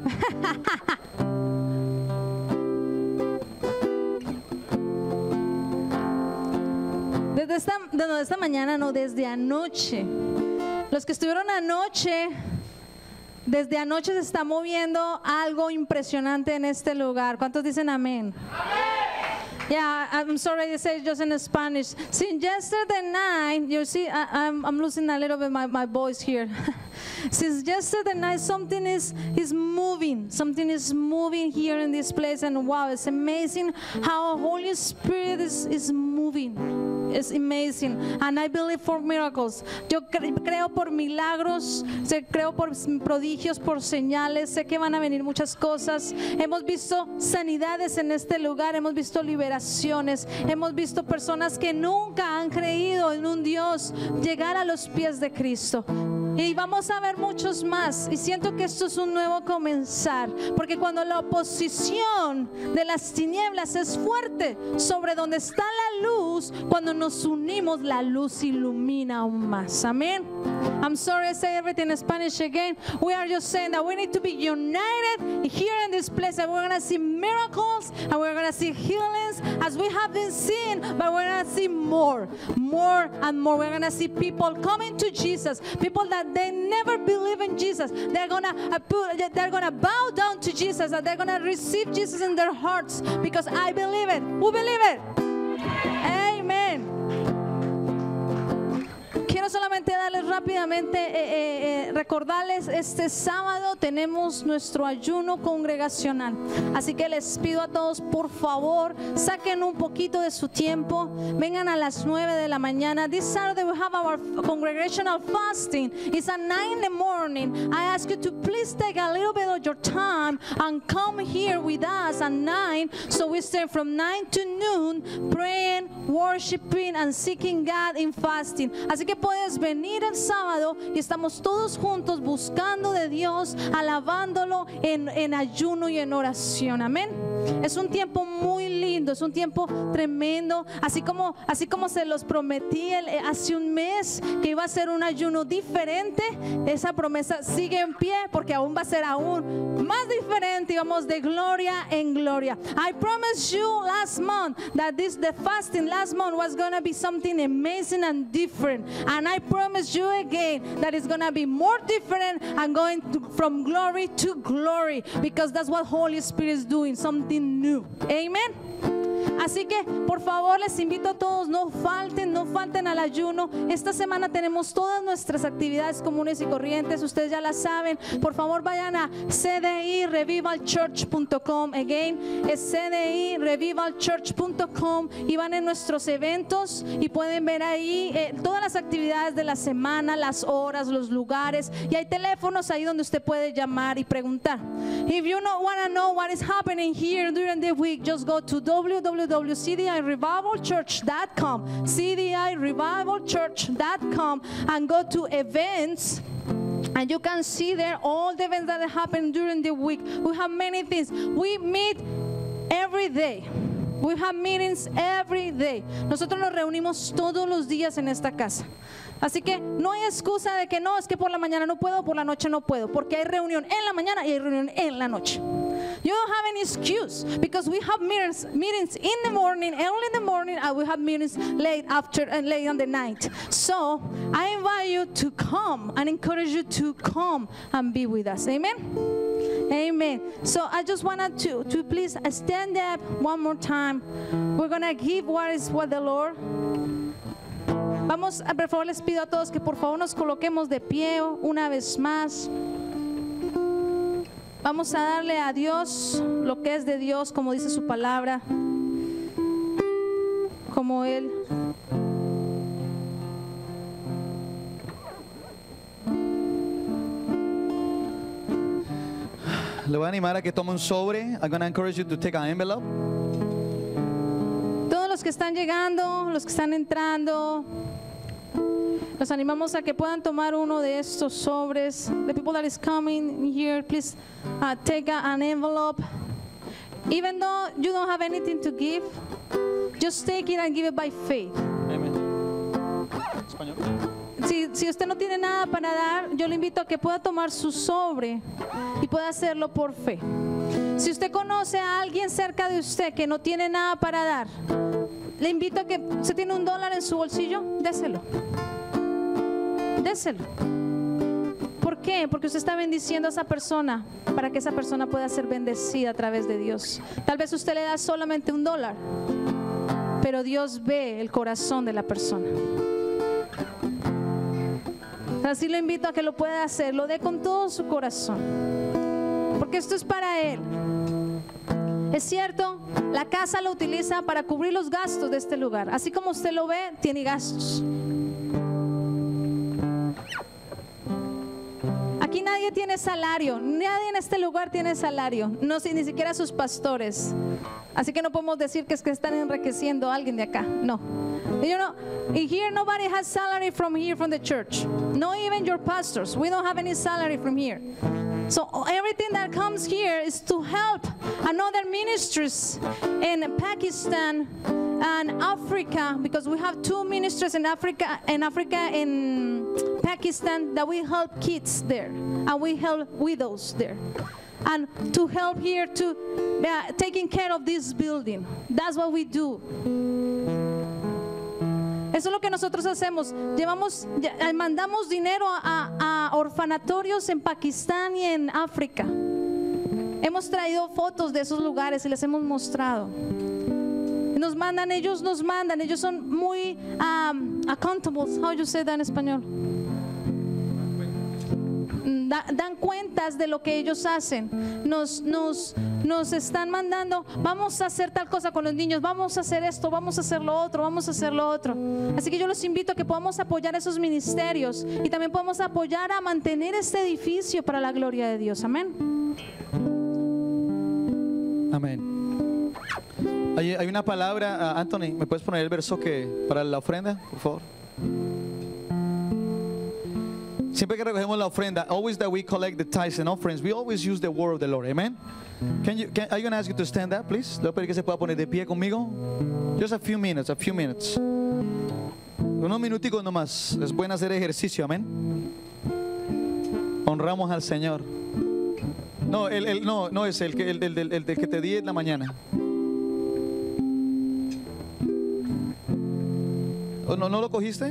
Desde esta, desde esta mañana, no, desde anoche. Los que estuvieron anoche, desde anoche se está moviendo algo impresionante en este lugar. ¿Cuántos dicen amén? Yeah, I'm sorry to say just in Spanish. Since yesterday night, you see, I, I'm, I'm losing a little bit my, my voice here. Since yesterday night, something is, is moving. Something is moving here in this place. And wow, it's amazing how Holy Spirit is, is moving. It's amazing. And I believe for miracles. Yo cre creo por milagros, sé, creo por prodigios, por señales. Sé que van a venir muchas cosas. Hemos visto sanidades en este lugar. Hemos visto liberaciones. Hemos visto personas que nunca han creído en un Dios llegar a los pies de Cristo. Y vamos a ver muchos más. Y siento que esto es un nuevo comenzar. Porque cuando la oposición de las tinieblas es fuerte sobre donde está la luz, cuando nos unimos, la luz ilumina aún más. Amén. I'm sorry I say everything in Spanish again. We are just saying that we need to be united here in this place. And we're going to see miracles. And we're going to see healings as we have been seeing. But we're going to see more. More and more. We're going to see people coming to Jesus. People that they never believe in Jesus. They're gonna uh, put, they're gonna bow down to Jesus, and they're gonna receive Jesus in their hearts because I believe it. Who believe it? Amen. Quiero solamente darles rápidamente, eh, eh, eh, recordarles, este sábado tenemos nuestro ayuno congregacional. Así que les pido a todos, por favor, saquen un poquito de su tiempo. Vengan a las nueve de la mañana. This Saturday we have our congregational fasting. It's at nine in the morning. I ask you to please take a little bit of your time and come here with us at nine. So we stay from nine to noon praying, worshiping and seeking God in fasting. Así que puedes venir el sábado y estamos todos juntos buscando de Dios, alabándolo en, en ayuno y en oración. Amén. Es un tiempo muy lindo, es un tiempo tremendo. Así como, así como se los prometí el, hace un mes que iba a ser un ayuno diferente, esa promesa sigue en pie porque aún va a ser aún más diferente y vamos de gloria en gloria. I promised you last month that this the fasting last month was going to be something amazing and different. And I promise you again that it's going to be more different and going to, from glory to glory, because that's what Holy Spirit is doing, something new. Amen. Así que por favor les invito a todos, no falten, no falten al ayuno. Esta semana tenemos todas nuestras actividades comunes y corrientes, ustedes ya las saben. Por favor vayan a c d i revival church punto com. Again, es c d i revival church punto com y van en nuestros eventos y pueden ver ahí eh, todas las actividades de la semana, las horas, los lugares, y hay teléfonos ahí donde usted puede llamar y preguntar. If you don't want to know what is happening here during the week, just go to w w w dot c d i revival church dot com, c d i revival church dot com, and go to events. And you can see there all the events that happen during the week. We have many things. We meet every day. We have meetings every day. Nosotros nos reunimos todos los días en esta casa. Así que no hay excusa de que no, es que por la mañana no puedo, por la noche no puedo, porque hay reunión en la mañana y hay reunión en la noche. You don't have any excuse, because we have meetings, meetings in the morning, early in the morning, and we have meetings late after and late on the night. So I invite you to come and encourage you to come and be with us. Amen. Amen. So I just wanted to, to please stand up one more time. We're going to give what is what the Lord. Vamos, por favor, les pido a todos que por favor nos coloquemos de pie una vez más. Vamos a darle a Dios lo que es de Dios, como dice su palabra, como Él. Le voy a animar a que tome un sobre. I'm going to encourage you to take an envelope. Todos los que están llegando, los que están entrando, los animamos a que puedan tomar uno de estos sobres. The people that is coming here, please uh, take a, an envelope. Even though you don't have anything to give, just take it and give it by faith. Amen. Español. Si, si usted no tiene nada para dar, yo le invito a que pueda tomar su sobre y pueda hacerlo por fe. Si usted conoce a alguien cerca de usted que no tiene nada para dar, le invito a que, ¿usted tiene un dólar en su bolsillo? Déselo. Déselo. ¿Por qué? Porque usted está bendiciendo a esa persona para que esa persona pueda ser bendecida a través de Dios. Tal vez usted le da solamente un dólar, pero Dios ve el corazón de la persona. Así lo invito a que lo pueda hacer, lo dé con todo su corazón, porque esto es para Él. Es cierto, la casa lo utiliza para cubrir los gastos de este lugar. Así como usted lo ve, tiene gastos. Aquí nadie tiene salario, nadie en este lugar tiene salario, no, ni siquiera sus pastores. Así que no podemos decir que es que están enriqueciendo a alguien de acá, no. You know, here nobody has salary from here from the church. Not even your pastors. We don't have any salary from here. So everything that comes here is to help another ministries in Pakistan and Africa, because we have two ministries in Africa, in Africa, in Pakistan, that we help kids there and we help widows there. And to help here to uh, taking care of this building. That's what we do. Eso es lo que nosotros hacemos. Llevamos, mandamos dinero a, a orfanatorios en Pakistán y en África. Hemos traído fotos de esos lugares y les hemos mostrado. Nos mandan, ellos nos mandan, ellos son muy um, accountable. How you say that en español? Da, dan cuentas de lo que ellos hacen. Nos, nos, nos están mandando, vamos a hacer tal cosa con los niños, vamos a hacer esto, vamos a hacer lo otro, vamos a hacer lo otro. Así que yo los invito a que podamos apoyar esos ministerios y también podamos apoyar a mantener este edificio para la gloria de Dios. Amén. Amén. Hay, hay una palabra, uh, Anthony, ¿me puedes poner el verso que para la ofrenda, por favor? Siempre que recogemos la ofrenda, always that we collect the tithes and offerings, we always use the word of the Lord. Amen. Can you? Can, are you going to ask you to stand up, please? Le voy a pedir que se pueda poner de pie conmigo. Just a few minutes, a few minutes. Unos minuticos nomás. Es bueno hacer ejercicio. Amén. Honramos al Señor. No, el, el, no, no es el que el, el, el, el, el que te di en la mañana. ¿O no, no lo cogiste?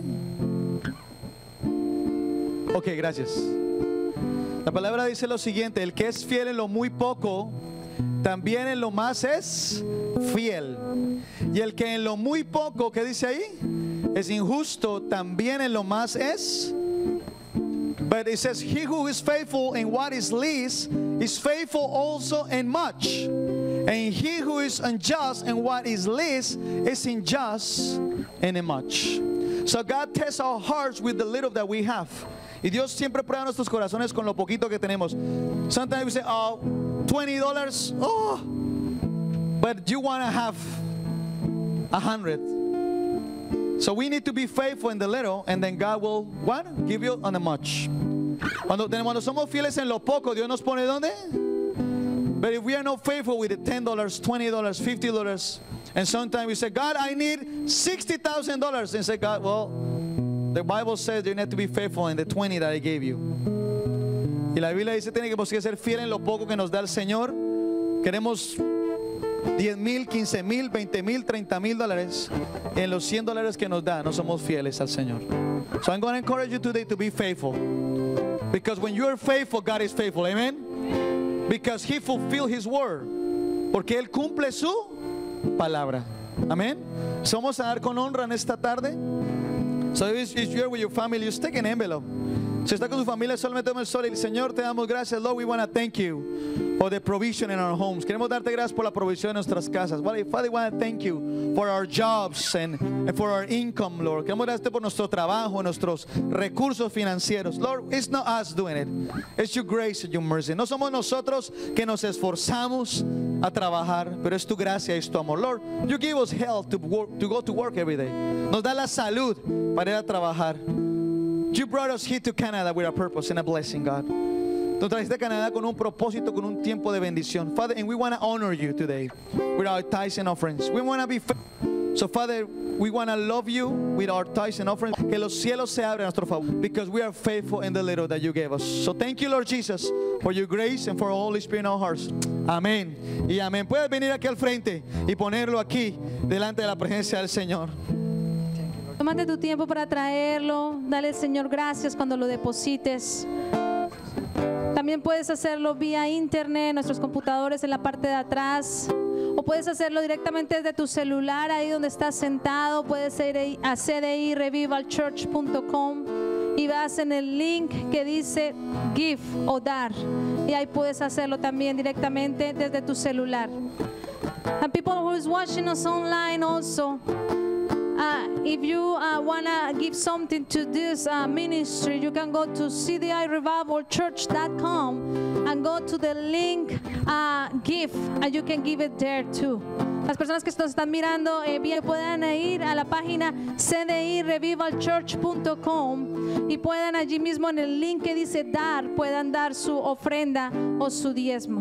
Ok, gracias. La palabra dice lo siguiente: el que es fiel en lo muy poco, también en lo más es fiel. Y el que en lo muy poco, ¿qué dice ahí? Es injusto, también en lo más es. But it says, he who is faithful in what is least is faithful also in much. And he who is unjust in what is least is unjust in much. So God tests our hearts with the little that we have. Y Dios siempre prueba nuestros corazones con lo poquito que tenemos. Sometimes we say, oh, twenty dollars, oh, but you want to have a hundred. So we need to be faithful in the little, and then God will, what? Give you on the much. Cuando, cuando somos fieles en lo poco, Dios nos pone ¿dónde? But if we are not faithful with the ten dollars, twenty dollars, fifty dollars, and sometimes we say, God, I need sixty thousand dollars. And say, God, well, the Bible says you need to be faithful in the twenty that I gave you. Y la Biblia dice, tiene que ser fiel en lo poco que nos da el Señor. Queremos diez mil, quince mil, veinte mil, treinta mil dólares. En los cien dólares que nos da, no somos fieles al Señor. So I'm going to encourage you today to be faithful. Because when you are faithful, God is faithful. Amen. Because He fulfilled His word. Porque Él cumple su palabra. Amén. So vamos a dar con honra en esta tarde. So if you're with your family, just take an envelope. Si está con su familia, solamente toma el sol y el Señor, te damos gracias. Lord, we want to thank you for the provision in our homes. Queremos darte gracias por la provisión en nuestras casas. Father, we want to thank you for our jobs and, and for our income, Lord. Queremos darte por nuestro trabajo, nuestros recursos financieros. Lord, it's not us doing it. It's your grace and your mercy. No somos nosotros que nos esforzamos a trabajar, pero es tu gracia, es tu amor. Lord, you give us health to, work, to go to work every day. Nos da la salud para ir a trabajar. You brought us here to Canada with a purpose and a blessing, God. Nos trajiste a Canadá con un propósito, con un tiempo de bendición. Father, and we want to honor you today with our tithes and offerings. We want to be faithful. So, Father, we want to love you with our tithes and offerings. Que los cielos se abran a nuestro favor because we are faithful in the little that you gave us. So, thank you, Lord Jesus, for your grace and for the Holy Spirit in our hearts. Amén y amén. Puedes venir aquí al frente y ponerlo aquí delante de la presencia del Señor. Tómate tu tiempo para traerlo. Dale al Señor gracias cuando lo deposites. También puedes hacerlo vía internet, nuestros computadores en la parte de atrás. O puedes hacerlo directamente desde tu celular, ahí donde estás sentado. Puedes ir a C D I revival church punto com y vas en el link que dice Give o Dar. Y ahí puedes hacerlo también directamente desde tu celular. And people who is watching us online also, Uh, if you uh, want to give something to this uh, ministry, you can go to C D I revival church dot com and go to the link uh, Give, and you can give it there too. Las personas que nos están mirando eh, bien puedan ir a la página C D I revival church punto com y puedan allí mismo en el link que dice dar, puedan dar su ofrenda o su diezmo.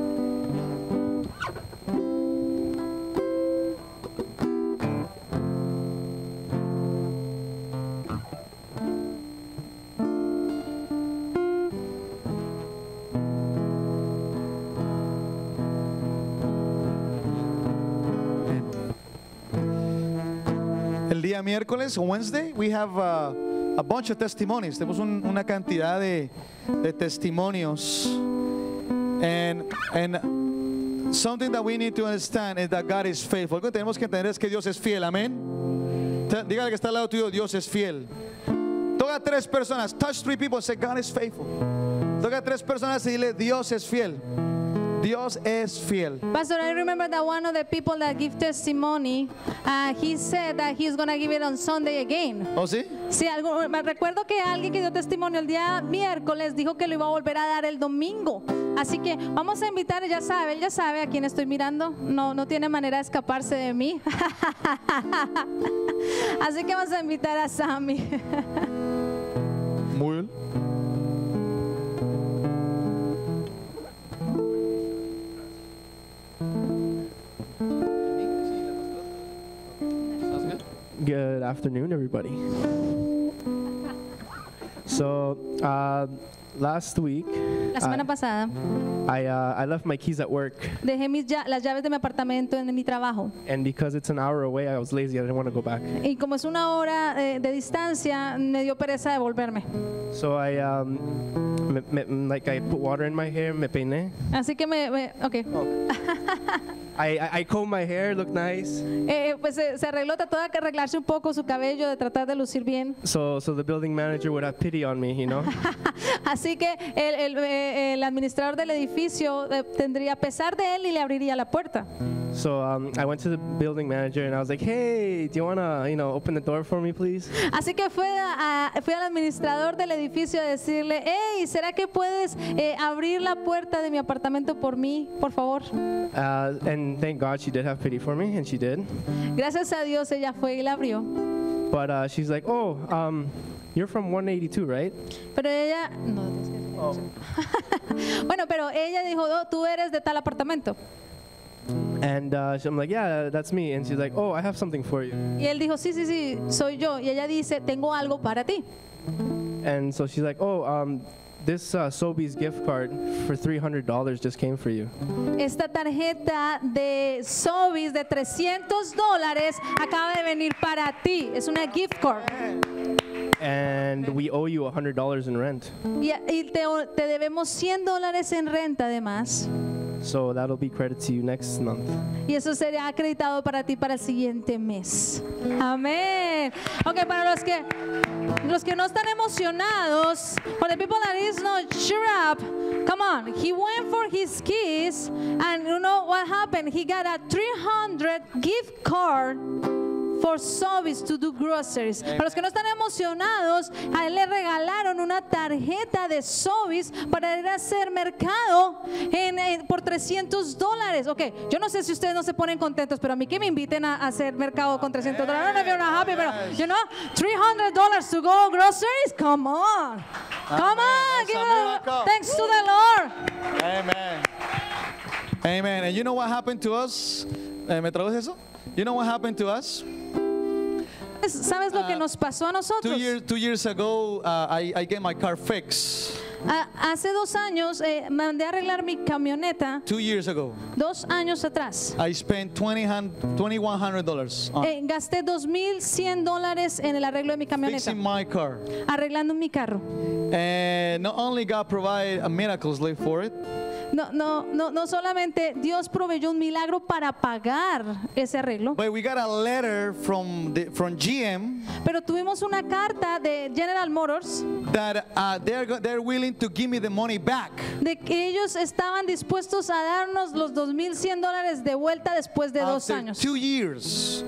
El día miércoles, Wednesday, we have uh, a bunch of testimonies. Tenemos un, una cantidad de, de testimonios. And, and something that we need to understand is that God is faithful. Lo que tenemos que entender es que Dios es fiel. Amén. Dígale que está al lado tuyo, Dios es fiel. Toca a tres personas. Touch three people and say, God is faithful. Toca a tres personas y dile, Dios es fiel. Dios es fiel. Pastor, I remember that one of the people that give testimony, uh, he said that he's going to give it on Sunday again. ¿Oh, sí? Sí, algo, me recuerdo que alguien que dio testimonio el día miércoles dijo que lo iba a volver a dar el domingo. Así que vamos a invitar, ya sabe, él ya sabe a quién estoy mirando. No, no tiene manera de escaparse de mí. Así que vamos a invitar a Sammy. Muy bien. Good afternoon, everybody. So, uh, last week, La semana I, pasada I, uh, I left my keys at work, dejé mis ya- las llaves de mi apartamento en mi trabajo. and because it's an hour away, I was lazy. I didn't want to go back. Y como es una hora eh, de distancia, me dio pereza de volverme. So I um, me, me, like I put water in my hair, me peiné. Así que me, me ok. I, I, I comb my hair, look nice. Eh, pues se, se arregló, trató de arreglarse un poco su cabello, de tratar de lucir bien. So, so the building manager would have pity on me, you know. Así que el, el, eh, el administrador del edificio eh, tendría pesar de él y le abriría la puerta. So um, I went to the building manager and I was like, hey, do you wanna, you know, open the door for me, please? Así que fue a, a- fui al administrador del edificio a decirle, hey, ¿será que puedes eh, abrir la puerta de mi apartamento por mí, por favor? Uh, and thank God she did have pity for me, and she did. Gracias a Dios ella fue y la abrió. But uh, she's like, oh, um, you're from one eighty-two, right? Pero ella, no, es que- bueno, pero ella dijo, "Oh, tú eres de tal apartamento." And uh, so I'm like, yeah, that's me. And she's like, oh, I have something for you. Y él dijo, sí, sí, sí, soy yo. Y ella dice, tengo algo para ti. And so she's like, oh, um, this uh, Sobeys gift card for three hundred dollars just came for you. Esta tarjeta de Sobeys de trescientos dólares acaba de venir para ti. Es una gift card. And we owe you one hundred dollars in rent. Y, y te, te debemos cien dólares en renta además. So that'll be credit to you next month. Y eso será acreditado para ti para el siguiente mes. Amén. Ok, para los que los que no están emocionados, for the people that is not sure up, come on. He went for his keys, and you know what happened? He got a three hundred gift card for Sobeys to do groceries. Para los que no están emocionados, a él le regalaron una tarjeta de Sobeys para ir a hacer mercado en, en- por trescientos dólares. Ok, yo no sé si ustedes no se ponen contentos, pero a mí que me inviten a, a hacer mercado con trescientos dólares. I don't know if you're not happy, pero, you know, three hundred dollars to go groceries? Come on. Come on. That's Give a it a- miracle. thanks to the Lord. Amen. Amen. And you know what happened to us? Eh, ¿Me traduces eso? You know what happened to us? ¿Sabes lo que nos pasó a Two nosotros? years, two years ago, uh, I, I get my car fixed. Ah, hace dos años eh, mandé a arreglar mi camioneta. Two years ago, Dos años atrás. I spent twenty-one hundred dollars on Eh, gasté dos mil cien dólares en el arreglo de mi camioneta. fixing my car. Arreglando mi carro. And not only God provided a miracles live for it, No, no, no, no solamente Dios proveyó un milagro para pagar ese arreglo, but we got a letter from the, from G M pero tuvimos una carta de General Motors that uh, they're go- they're willing to give me the money back de que ellos estaban dispuestos a darnos los dos mil cien dólares de vuelta después de dos after años. two years.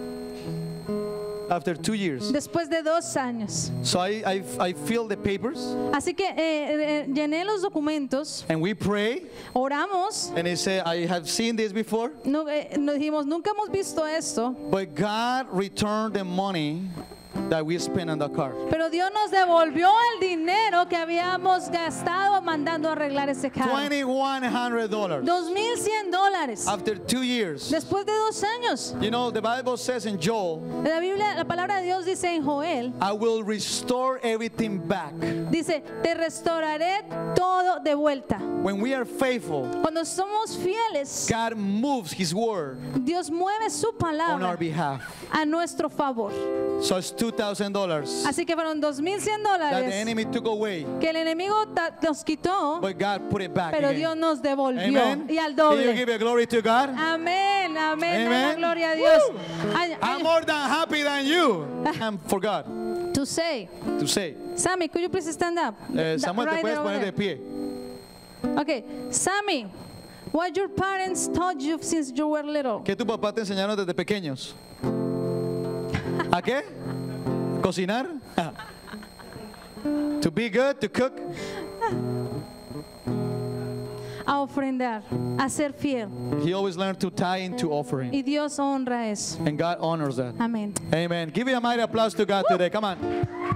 After two years. Después de dos años. So I I, I filled the papers Así que eh, eh, llené los documentos, and we pray. oramos. And he said, I have seen this before, No, eh, nos dijimos, nunca hemos visto esto, but God returned the money that we spent on the car. pero Dios nos devolvió el dinero que habíamos gastado mandando a arreglar ese carro. twenty-one hundred dollars. dos mil cien dólares. After two years. Después de dos años. You know, the Bible says in Joel, La Biblia, la palabra de Dios dice en Joel, I will restore everything back. dice, te restauraré todo de vuelta. When we are faithful, Cuando somos fieles, God moves His word Dios mueve su on our palabra behalf. a nuestro favor. So it's two thousand dollars Así que fueron dos mil cien that the dólares enemy took away, que el enemigo ta- nos quitó, but God put it back pero again. Dios nos devolvió. Amen. Y al Can you doble. give a glory to God? Amén, amén, Amen. la gloria a Dios. Ay, ay, I'm more than happy than you. I'm for God to say, to say. Sammy, could you please stand up? Eh, Da- Samuel, te right puedes there, over poner de there. pie. Okay, Sammy, what your parents taught you since you were little? ¿Qué tu papá te enseñaron desde pequeños? ¿A qué? ¿Cocinar? To be good, to cook. A ofrendar, a ser fiel. He always learned to tie into offering. Y Dios honra eso. And God honors that. Amén. Amen. Give a mighty applause to God today. Come on.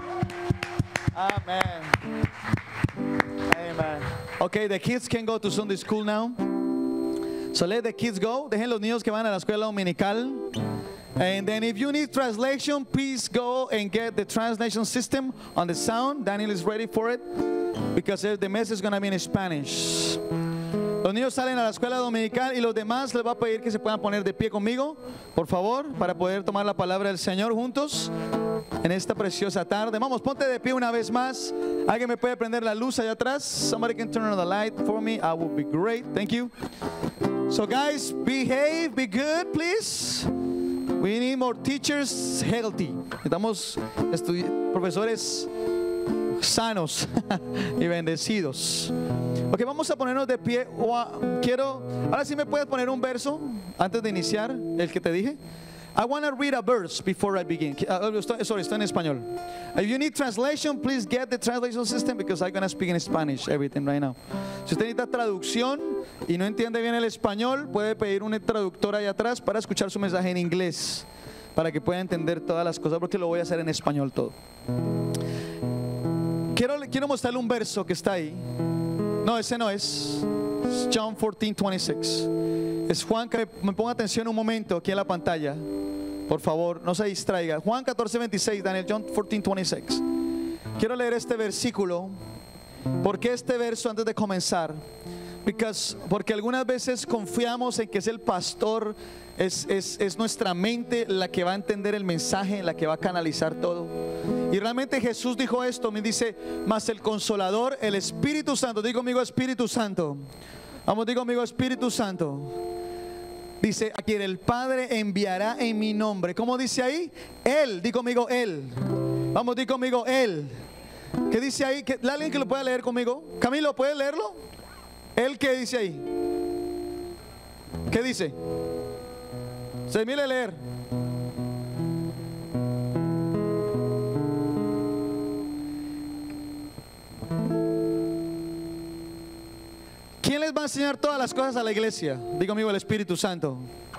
Amen. Amen. Okay, the kids can go to Sunday school now. So let the kids go. Dejen los niños que van a la escuela dominical. And then if you need translation, please go and get the translation system on the sound. Daniel is ready for it because the message is going to be in Spanish. Los niños salen a la escuela dominical y los demás les va a pedir que se puedan poner de pie conmigo, por favor, para poder tomar la palabra del Señor juntos. en esta preciosa tarde. Vamos, ponte de pie una vez más. ¿Alguien me puede prender la luz allá atrás? Somebody can turn on the light for me. I will be great. Thank you. So guys, behave, be good, please. We need more teachers healthy. Necesitamos profesores sanos y bendecidos. Ok, vamos a ponernos de pie. Quiero, ahora sí me puedes poner un verso antes de iniciar el que te dije. I want to read a verse before I begin. Uh, sorry, estoy en español. If you need translation, please get the translation system because I'm going to speak in Spanish everything right now. Si usted necesita traducción y no entiende bien el español, puede pedir un traductor ahí atrás para escuchar su mensaje en inglés, para que pueda entender todas las cosas, porque lo voy a hacer en español todo. Quiero, quiero mostrarle un verso que está ahí. No, ese no es. Es John fourteen twenty-six. Es Juan, que me ponga atención un momento aquí en la pantalla. Por favor, no se distraiga. Juan catorce veintiséis, Daniel, John fourteen twenty-six. Quiero leer este versículo. ¿Por qué este verso antes de comenzar? Because, porque algunas veces confiamos en que es el pastor, es, es, es nuestra mente la que va a entender el mensaje, la que va a canalizar todo. Y realmente Jesús dijo esto, me dice, mas el Consolador, el Espíritu Santo, digo conmigo Espíritu Santo. Vamos, digo conmigo Espíritu Santo. Dice, a quien el Padre enviará en mi nombre. ¿Cómo dice ahí? Él, digo conmigo Él. Vamos, digo conmigo Él. ¿Qué dice ahí? ¿Que, ¿alguien que lo pueda leer conmigo? Camilo, ¿puede leerlo? ¿Él qué dice ahí? ¿Qué dice? Se mire leer. ¿Quién les va a enseñar todas las cosas a la iglesia? Digo conmigo el Espíritu Santo.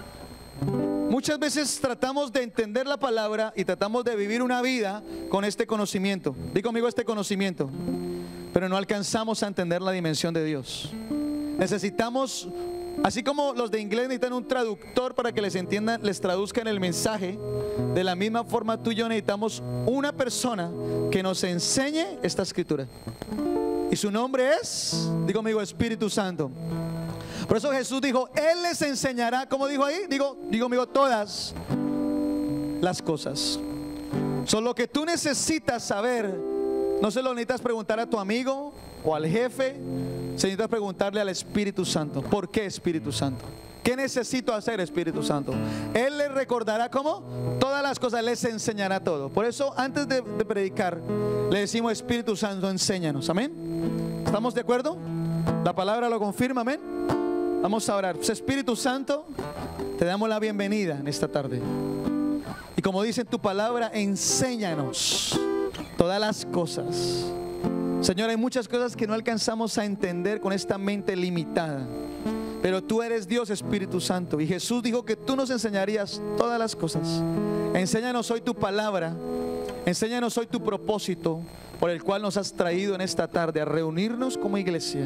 Muchas veces tratamos de entender la palabra y tratamos de vivir una vida con este conocimiento. Digo conmigo este conocimiento. Pero no alcanzamos a entender la dimensión de Dios. Necesitamos, así como los de inglés necesitan un traductor para que les entiendan, les traduzcan el mensaje, de la misma forma tú y yo necesitamos una persona que nos enseñe esta escritura. Y su nombre es, digo conmigo, Espíritu Santo. Por eso Jesús dijo, Él les enseñará, ¿cómo dijo ahí? Digo, digo conmigo, todas las cosas. Solo lo que tú necesitas saber, no se lo necesitas preguntar a tu amigo o al jefe, se necesitas preguntarle al Espíritu Santo. ¿Por qué Espíritu Santo? ¿Qué necesito hacer, Espíritu Santo? Él les recordará cómo todas las cosas, les enseñará todo. Por eso antes de, de predicar le decimos, Espíritu Santo, enséñanos. Amén. ¿Estamos de acuerdo? La palabra lo confirma. Amén. Vamos a orar. Pues, Espíritu Santo, te damos la bienvenida en esta tarde. Y como dice en tu palabra, enséñanos todas las cosas. Señor, hay muchas cosas que no alcanzamos a entender con esta mente limitada. Pero tú eres Dios, Espíritu Santo. Y Jesús dijo que tú nos enseñarías todas las cosas. Enséñanos hoy tu palabra. Enséñanos hoy tu propósito por el cual nos has traído en esta tarde a reunirnos como iglesia.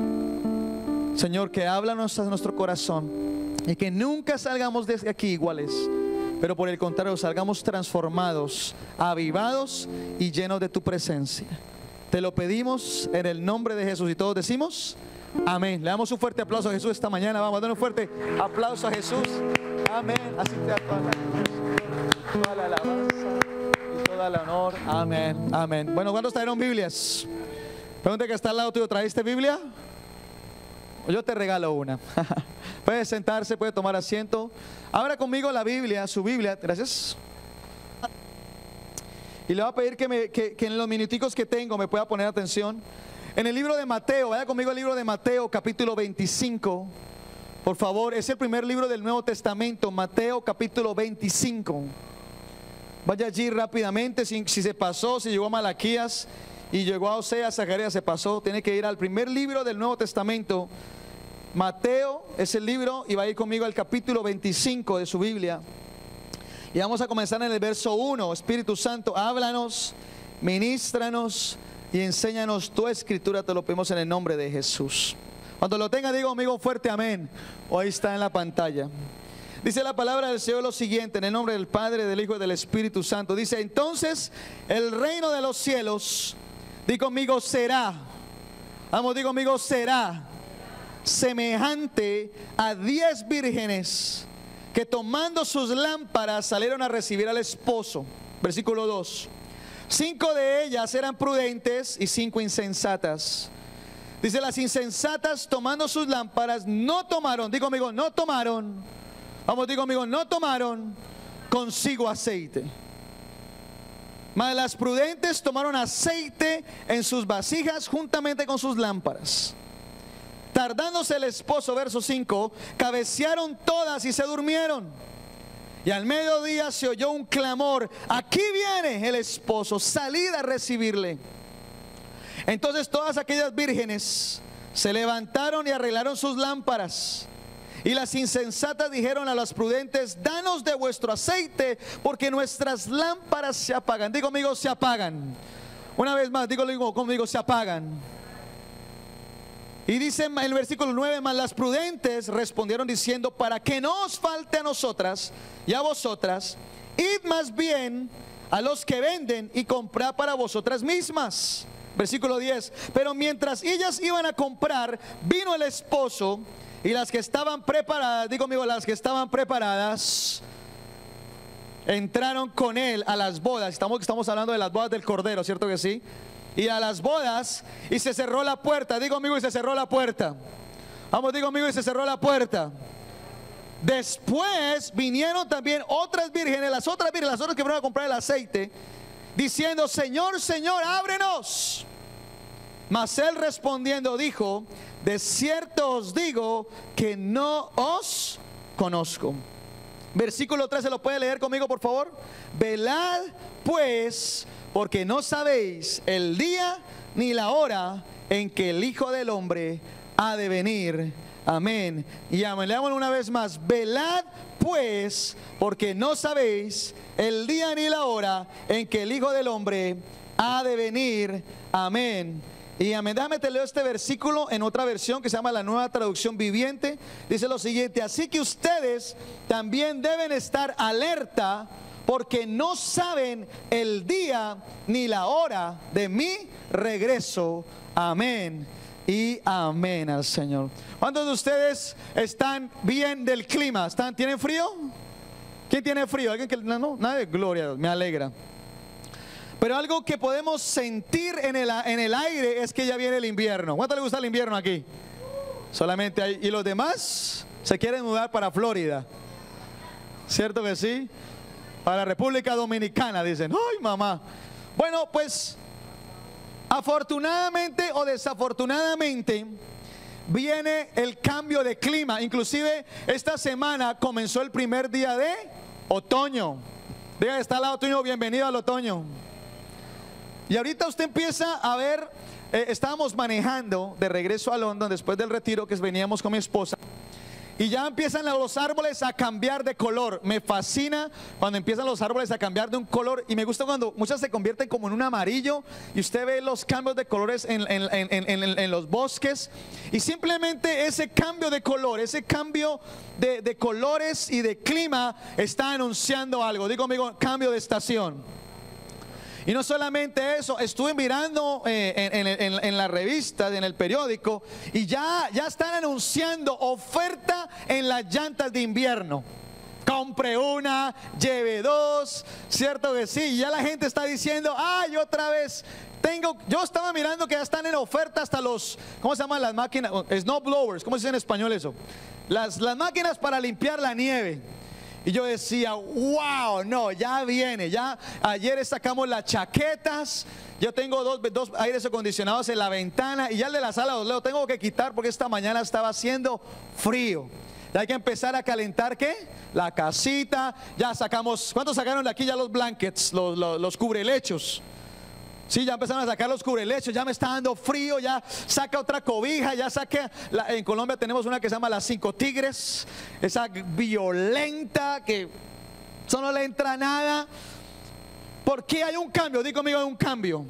Señor, que háblanos a nuestro corazón y que nunca salgamos de aquí iguales, pero por el contrario salgamos transformados, avivados y llenos de tu presencia. Te lo pedimos en el nombre de Jesús y todos decimos amén. Le damos un fuerte aplauso a Jesús esta mañana. Vamos a dar un fuerte aplauso a Jesús. Amén. Así te da toda la, toda la alabanza y toda el honor. Amén. Amén. Bueno, ¿cuántos trajeron Biblias? Pregunta que está al lado tuyo, ¿trajiste Biblia? Yo te regalo una. Puede sentarse, puede tomar asiento. Abra conmigo la Biblia, su Biblia. Gracias. Y le voy a pedir que, me, que, que en los minuticos que tengo me pueda poner atención. En el libro de Mateo, vaya conmigo al libro de Mateo, capítulo veinticinco. Por favor, es el primer libro del Nuevo Testamento, Mateo, capítulo veinticinco. Vaya allí rápidamente, si, si se pasó, si llegó a Malaquías y llegó a Oseas, Zacarías, se pasó, tiene que ir al primer libro del Nuevo Testamento. Mateo es el libro y va a ir conmigo al capítulo veinticinco de su Biblia. Y vamos a comenzar en el verso uno. Espíritu Santo, háblanos, ministranos y enséñanos tu escritura, te lo pedimos en el nombre de Jesús. Cuando lo tenga, digo conmigo fuerte amén. Hoy está en la pantalla. Dice la palabra del Señor lo siguiente, en el nombre del Padre, del Hijo y del Espíritu Santo. Dice, entonces el reino de los cielos, digo conmigo, será. Vamos, digo conmigo, será semejante a diez vírgenes que tomando sus lámparas salieron a recibir al esposo. Versículo dos. Cinco de ellas eran prudentes y cinco insensatas. Dice, las insensatas tomando sus lámparas no tomaron, digo amigo, no tomaron, vamos, digo amigo, no tomaron consigo aceite. Mas las prudentes tomaron aceite en sus vasijas juntamente con sus lámparas. Tardándose el esposo, verso cinco, cabecearon todas y se durmieron. Y al mediodía se oyó un clamor: aquí viene el esposo, salid a recibirle. Entonces todas aquellas vírgenes se levantaron y arreglaron sus lámparas. Y las insensatas dijeron a las prudentes: danos de vuestro aceite, porque nuestras lámparas se apagan. Digo amigo, se apagan. Una vez más, digo conmigo, se apagan. Y dice en el versículo nueve, mas las prudentes respondieron diciendo: para que no os falte a nosotras y a vosotras, id más bien a los que venden y comprad para vosotras mismas. Versículo diez, pero mientras ellas iban a comprar, vino el esposo, y las que estaban preparadas, digo conmigo, las que estaban preparadas, entraron con él a las bodas. Estamos, estamos hablando de las bodas del Cordero, ¿cierto que sí? Y a las bodas, y se cerró la puerta. Digo amigo, y se cerró la puerta. Vamos, digo amigo, y se cerró la puerta. Después vinieron también otras vírgenes, las otras vírgenes, las otras que fueron a comprar el aceite, diciendo: Señor, Señor, ábrenos. Mas él respondiendo dijo: de cierto os digo que no os conozco. Versículo trece, ¿lo puede leer conmigo por favor? Velad pues, porque no sabéis el día ni la hora en que el Hijo del Hombre ha de venir. Amén y amén. Leámoslo una vez más. Velad pues, porque no sabéis el día ni la hora en que el Hijo del Hombre ha de venir. Amén y amén. Déjame te leo este versículo en otra versión que se llama la Nueva Traducción Viviente. Dice lo siguiente: así que ustedes también deben estar alerta, porque no saben el día ni la hora de mi regreso. Amén y amén al Señor. ¿Cuántos de ustedes están bien del clima? ¿Están, ¿Tienen frío? ¿Quién tiene frío? ¿Alguien que no? No, nadie. Gloria a Dios, me alegra. Pero algo que podemos sentir en el, en el aire es que ya viene el invierno. ¿Cuánto le gusta el invierno aquí? Solamente hay. Y los demás se quieren mudar para Florida. ¿Cierto que sí? Para la República Dominicana, dicen. ¡Ay, mamá! Bueno, pues afortunadamente o desafortunadamente viene el cambio de clima. Inclusive esta semana comenzó el primer día de otoño. Diga, está el otoño, bienvenido al otoño. Y ahorita usted empieza a ver, eh, estábamos manejando de regreso a London después del retiro que veníamos con mi esposa. Y ya empiezan los árboles a cambiar de color. Me fascina cuando empiezan los árboles a cambiar de un color. Y me gusta cuando muchas se convierten como en un amarillo. Y usted ve los cambios de colores en, en, en, en, en, en los bosques. Y simplemente ese cambio de color, ese cambio de, de colores y de clima está anunciando algo. Digo amigo, cambio de estación. Y no solamente eso, estuve mirando eh, en, en, en, en las revistas, en el periódico, y ya, ya están anunciando oferta en las llantas de invierno. Compre una, lleve dos, cierto que sí. Y ya la gente está diciendo: ay, otra vez tengo. Yo estaba mirando que ya están en oferta hasta los, ¿cómo se llaman las máquinas? Snow blowers, ¿cómo se dice en español eso? Las, las máquinas para limpiar la nieve. Y yo decía: wow, no, ya viene. Ya ayer sacamos las chaquetas. Yo tengo dos, dos aires acondicionados en la ventana. Y ya el de la sala lo tengo que quitar porque esta mañana estaba haciendo frío. Ya hay que empezar a calentar, ¿qué? La casita. Ya sacamos, ¿cuántos sacaron de aquí ya los blankets, los, los, los cubrelechos? Sí, ya empezaron a sacar los cubrelechos. Ya me está dando frío. Ya saca otra cobija. Ya saqué la, en Colombia tenemos una que se llama las cinco tigres. Esa violenta que eso no le entra nada. ¿Por qué hay un cambio? Digo conmigo, hay un cambio.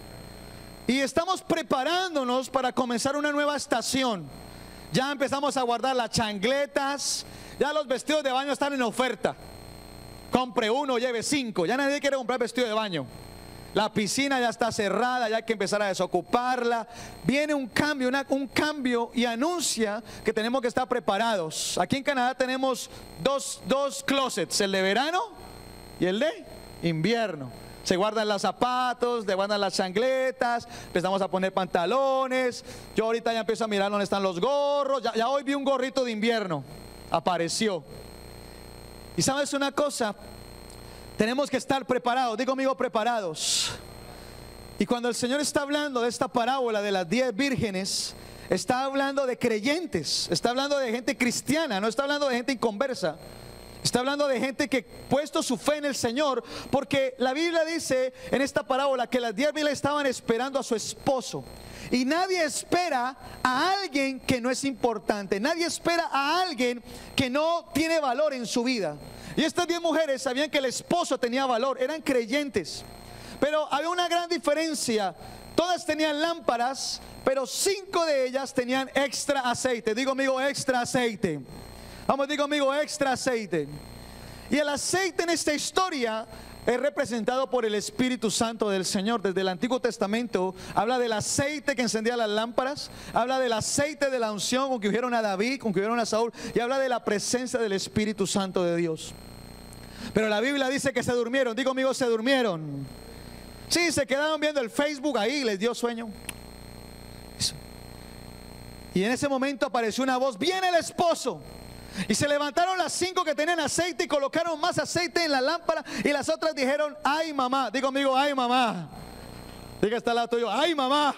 Y estamos preparándonos para comenzar una nueva estación. Ya empezamos a guardar las chancletas. Ya los vestidos de baño están en oferta. Compre uno, lleve cinco. Ya nadie quiere comprar vestido de baño. La piscina ya está cerrada, ya hay que empezar a desocuparla. Viene un cambio, una, un cambio y anuncia que tenemos que estar preparados. Aquí en Canadá tenemos dos, dos closets, el de verano y el de invierno. Se guardan los zapatos, se guardan las chancletas, empezamos a poner pantalones. Yo ahorita ya empiezo a mirar dónde están los gorros. Ya, ya hoy vi un gorrito de invierno, apareció. Y sabes una cosa, tenemos que estar preparados. Digo conmigo, preparados. Y cuando el Señor está hablando de esta parábola de las diez vírgenes, está hablando de creyentes, está hablando de gente cristiana, no está hablando de gente inconversa. Está hablando de gente que puesto su fe en el Señor, porque la Biblia dice en esta parábola que las diez vírgenes estaban esperando a su esposo. Y nadie espera a alguien que no es importante, nadie espera a alguien que no tiene valor en su vida. Y estas diez mujeres sabían que el esposo tenía valor, eran creyentes. Pero había una gran diferencia. Todas tenían lámparas, pero cinco de ellas tenían extra aceite. Digo amigo, extra aceite. Vamos, digo amigo, extra aceite. Y el aceite en esta historia es representado por el Espíritu Santo del Señor. Desde el Antiguo Testamento habla del aceite que encendía las lámparas, habla del aceite de la unción con que ungieron a David, con que ungieron a Saúl, y habla de la presencia del Espíritu Santo de Dios. Pero la Biblia dice que se durmieron. Digo amigo, se durmieron. Sí, se quedaron viendo el Facebook ahí, les dio sueño. Eso. Y en ese momento apareció una voz: viene el esposo. Y se levantaron las cinco que tenían aceite y colocaron más aceite en la lámpara, y las otras dijeron: ay mamá. Digo amigo, ay mamá. Diga, está al lado tuyo, ay mamá,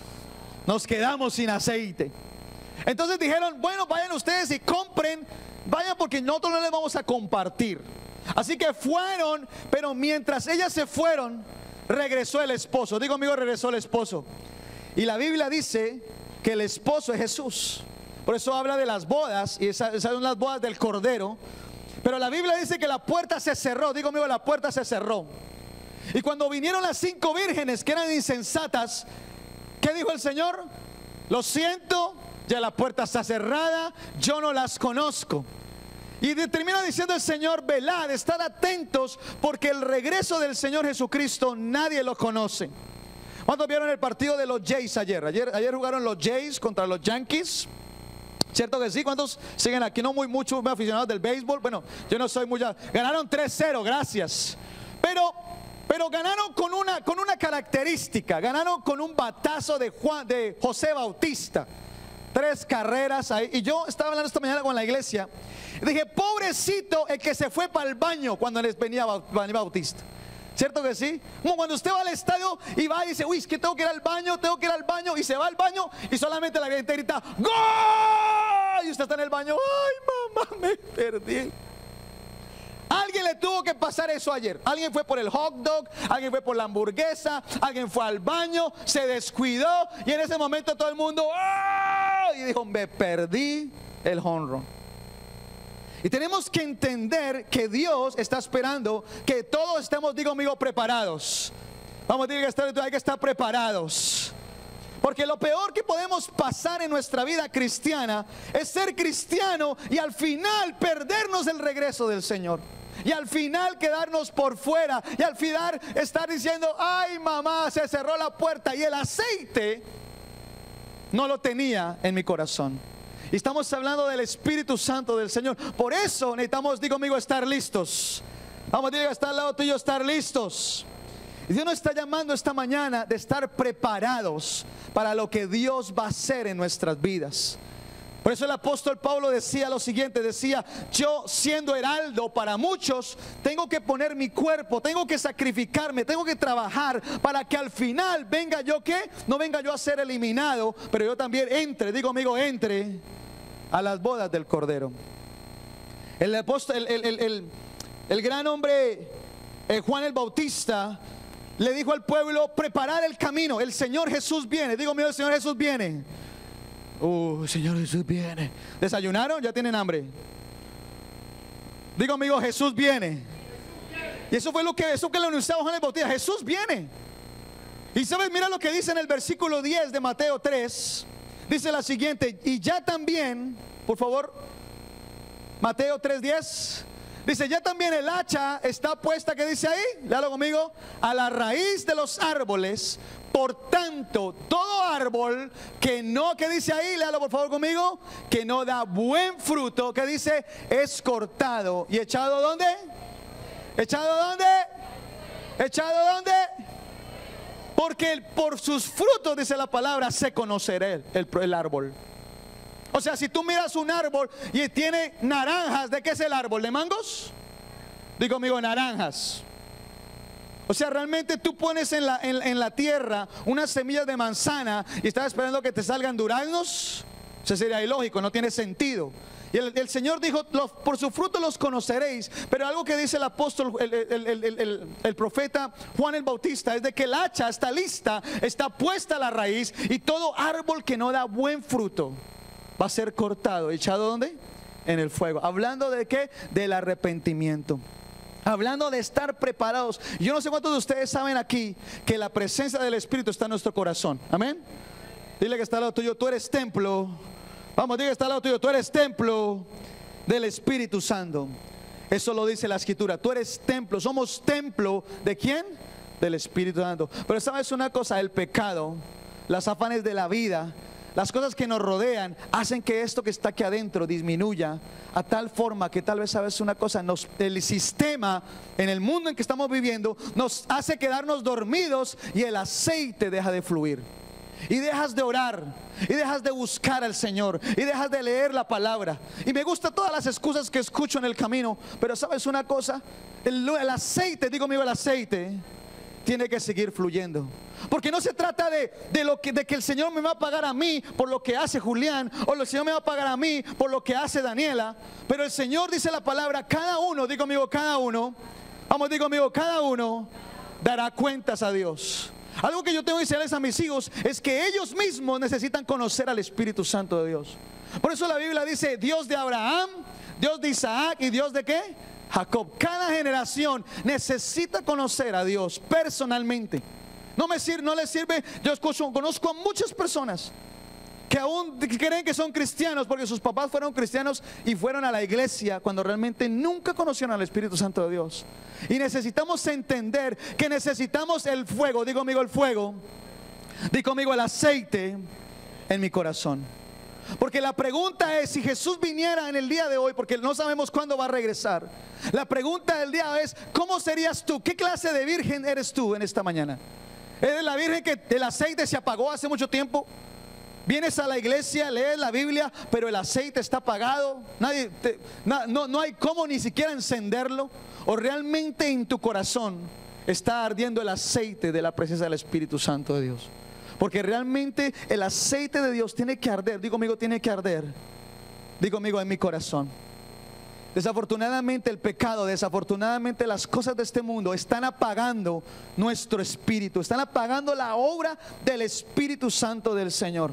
nos quedamos sin aceite. Entonces dijeron: bueno, vayan ustedes y compren, vayan, porque nosotros no les vamos a compartir. Así que fueron, pero mientras ellas se fueron, regresó el esposo. Digo amigo, regresó el esposo. Y la Biblia dice que el esposo es Jesús. Por eso habla de las bodas, y esas son las bodas del Cordero. Pero la Biblia dice que la puerta se cerró. Digo amigo, la puerta se cerró. Y cuando vinieron las cinco vírgenes que eran insensatas, ¿qué dijo el Señor? Lo siento, ya la puerta está cerrada, yo no las conozco. Y termina diciendo el Señor: velad, estad atentos, porque el regreso del Señor Jesucristo nadie lo conoce. ¿Cuántos vieron el partido de los Jays ayer? Ayer, ayer jugaron los Jays contra los Yankees. ¿Cierto que sí? ¿Cuántos siguen aquí? No muy muchos muy aficionados del béisbol. Bueno, yo no soy muy... Ganaron tres cero, gracias. Pero, pero ganaron con una, con una característica. Ganaron con un batazo de, Juan, de José Bautista. Tres carreras ahí. Y yo estaba hablando esta mañana con la iglesia. Y dije: pobrecito el que se fue para el baño cuando les venía Bautista. ¿Cierto que sí? Como cuando usted va al estadio y va y dice: uy, es que tengo que ir al baño, tengo que ir al baño. Y se va al baño y solamente la gente grita: ¡gol! Y usted está en el baño: ay mamá, me perdí. Alguien le tuvo que pasar eso ayer. Alguien fue por el hot dog, alguien fue por la hamburguesa, alguien fue al baño, se descuidó, y en ese momento todo el mundo ¡oh! Y dijo: me perdí el home run. Y tenemos que entender que Dios está esperando que todos estemos, digo amigo, preparados. Vamos a decir que estar, hay que estar preparados. Porque lo peor que podemos pasar en nuestra vida cristiana es ser cristiano y al final perdernos el regreso del Señor. Y al final quedarnos por fuera. Y al final estar diciendo: ay mamá, se cerró la puerta. Y el aceite no lo tenía en mi corazón. Y estamos hablando del Espíritu Santo del Señor. Por eso necesitamos, digo amigo, estar listos. Vamos a decir que está al lado tuyo, estar listos. Y Dios nos está llamando esta mañana de estar preparados para lo que Dios va a hacer en nuestras vidas. Por eso el apóstol Pablo decía lo siguiente, decía: yo siendo heraldo para muchos, tengo que poner mi cuerpo, tengo que sacrificarme, tengo que trabajar para que al final venga yo, ¿qué? No venga yo a ser eliminado, pero yo también entre, digo amigo, entre a las bodas del Cordero. El apóstol, el, el, el, el, el gran hombre eh, Juan el Bautista le dijo al pueblo: preparar el camino, el Señor Jesús viene. Digo amigo, el Señor Jesús viene. Uh, el Señor Jesús viene. ¿Desayunaron? ¿Ya tienen hambre? Digo amigo, Jesús viene. Y eso fue lo que, eso que le anunciaba Juan el Bautista: Jesús viene. Y sabes, mira lo que dice en el versículo diez de Mateo tres. Dice la siguiente: y ya también, por favor, Mateo tres diez. Dice: ya también el hacha está puesta, ¿qué dice ahí? Léalo conmigo: a la raíz de los árboles. Por tanto, todo árbol que no, ¿qué dice ahí? Léalo por favor conmigo: que no da buen fruto, ¿qué dice? Es cortado y echado ¿dónde? ¿Echado dónde? ¿Echado dónde? Porque por sus frutos, dice la palabra, se conocerá el, el, el árbol. O sea, si tú miras un árbol y tiene naranjas, ¿de qué es el árbol? ¿De mangos? Digo conmigo, naranjas. O sea, realmente tú pones en la, en, en la tierra unas semillas de manzana y estás esperando que te salgan duraznos. Eso sería ilógico, no tiene sentido. Y el, el Señor dijo, los, por su fruto los conoceréis. Pero algo que dice el apóstol, el, el, el, el, el, el profeta Juan el Bautista, es de que el hacha está lista, está puesta a la raíz, y todo árbol que no da buen fruto va a ser cortado. ¿Echado dónde? En el fuego. ¿Hablando de qué? Del arrepentimiento. Hablando de estar preparados. Yo no sé cuántos de ustedes saben aquí que la presencia del Espíritu está en nuestro corazón. Amén. Dile que está al lado tuyo, tú eres templo. Vamos, diga que está al lado tuyo, tú eres templo del Espíritu Santo. Eso lo dice la Escritura. Tú eres templo. Somos templo ¿de quién? Del Espíritu Santo. Pero sabes una cosa, el pecado, las afanes de la vida, las cosas que nos rodean hacen que esto que está aquí adentro disminuya a tal forma que tal vez, sabes una cosa, nos, el sistema en el mundo en que estamos viviendo nos hace quedarnos dormidos y el aceite deja de fluir. Y dejas de orar, y dejas de buscar al Señor, y dejas de leer la palabra. Y me gustan todas las excusas que escucho en el camino, pero sabes una cosa, el, el aceite, digo conmigo, el aceite tiene que seguir fluyendo. Porque no se trata de, de, lo que, de que el Señor me va a pagar a mí por lo que hace Julián, o el Señor me va a pagar a mí por lo que hace Daniela. Pero el Señor, dice la palabra, cada uno, digo conmigo, cada uno, vamos, digo conmigo, cada uno dará cuentas a Dios. Algo que yo tengo que decirles a mis hijos es que ellos mismos necesitan conocer al Espíritu Santo de Dios. Por eso la Biblia dice Dios de Abraham, Dios de Isaac y Dios de ¿qué? Jacob. Cada generación necesita conocer a Dios personalmente. No me sirve, no les sirve. Yo escucho, conozco a muchas personas que aún creen que son cristianos porque sus papás fueron cristianos y fueron a la iglesia cuando realmente nunca conocieron al Espíritu Santo de Dios. Y necesitamos entender que necesitamos el fuego. Digo conmigo el fuego. Digo conmigo el aceite en mi corazón. Porque la pregunta es, si Jesús viniera en el día de hoy, porque no sabemos cuándo va a regresar, la pregunta del día es, ¿cómo serías tú? ¿Qué clase de virgen eres tú en esta mañana? ¿Eres la virgen que el aceite se apagó hace mucho tiempo? Vienes a la iglesia, lees la Biblia, pero el aceite está apagado. Nadie te, na, no, no hay cómo ni siquiera encenderlo. O realmente en tu corazón está ardiendo el aceite de la presencia del Espíritu Santo de Dios. Porque realmente el aceite de Dios tiene que arder. Digo conmigo, tiene que arder. Digo conmigo, en mi corazón. Desafortunadamente el pecado, desafortunadamente las cosas de este mundo están apagando nuestro espíritu, están apagando la obra del Espíritu Santo del Señor.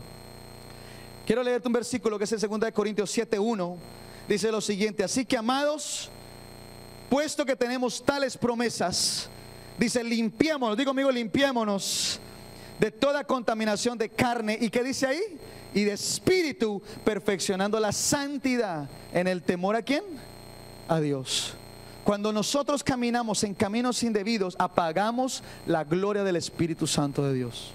Quiero leerte un versículo que es el segundo de Corintios siete uno. Dice lo siguiente: así que, amados, puesto que tenemos tales promesas, dice, limpiémonos, digo conmigo, limpiémonos de toda contaminación de carne. ¿Y qué dice ahí? Y de espíritu, perfeccionando la santidad en el temor ¿a quién? A Dios. Cuando nosotros caminamos en caminos indebidos, apagamos la gloria del Espíritu Santo de Dios.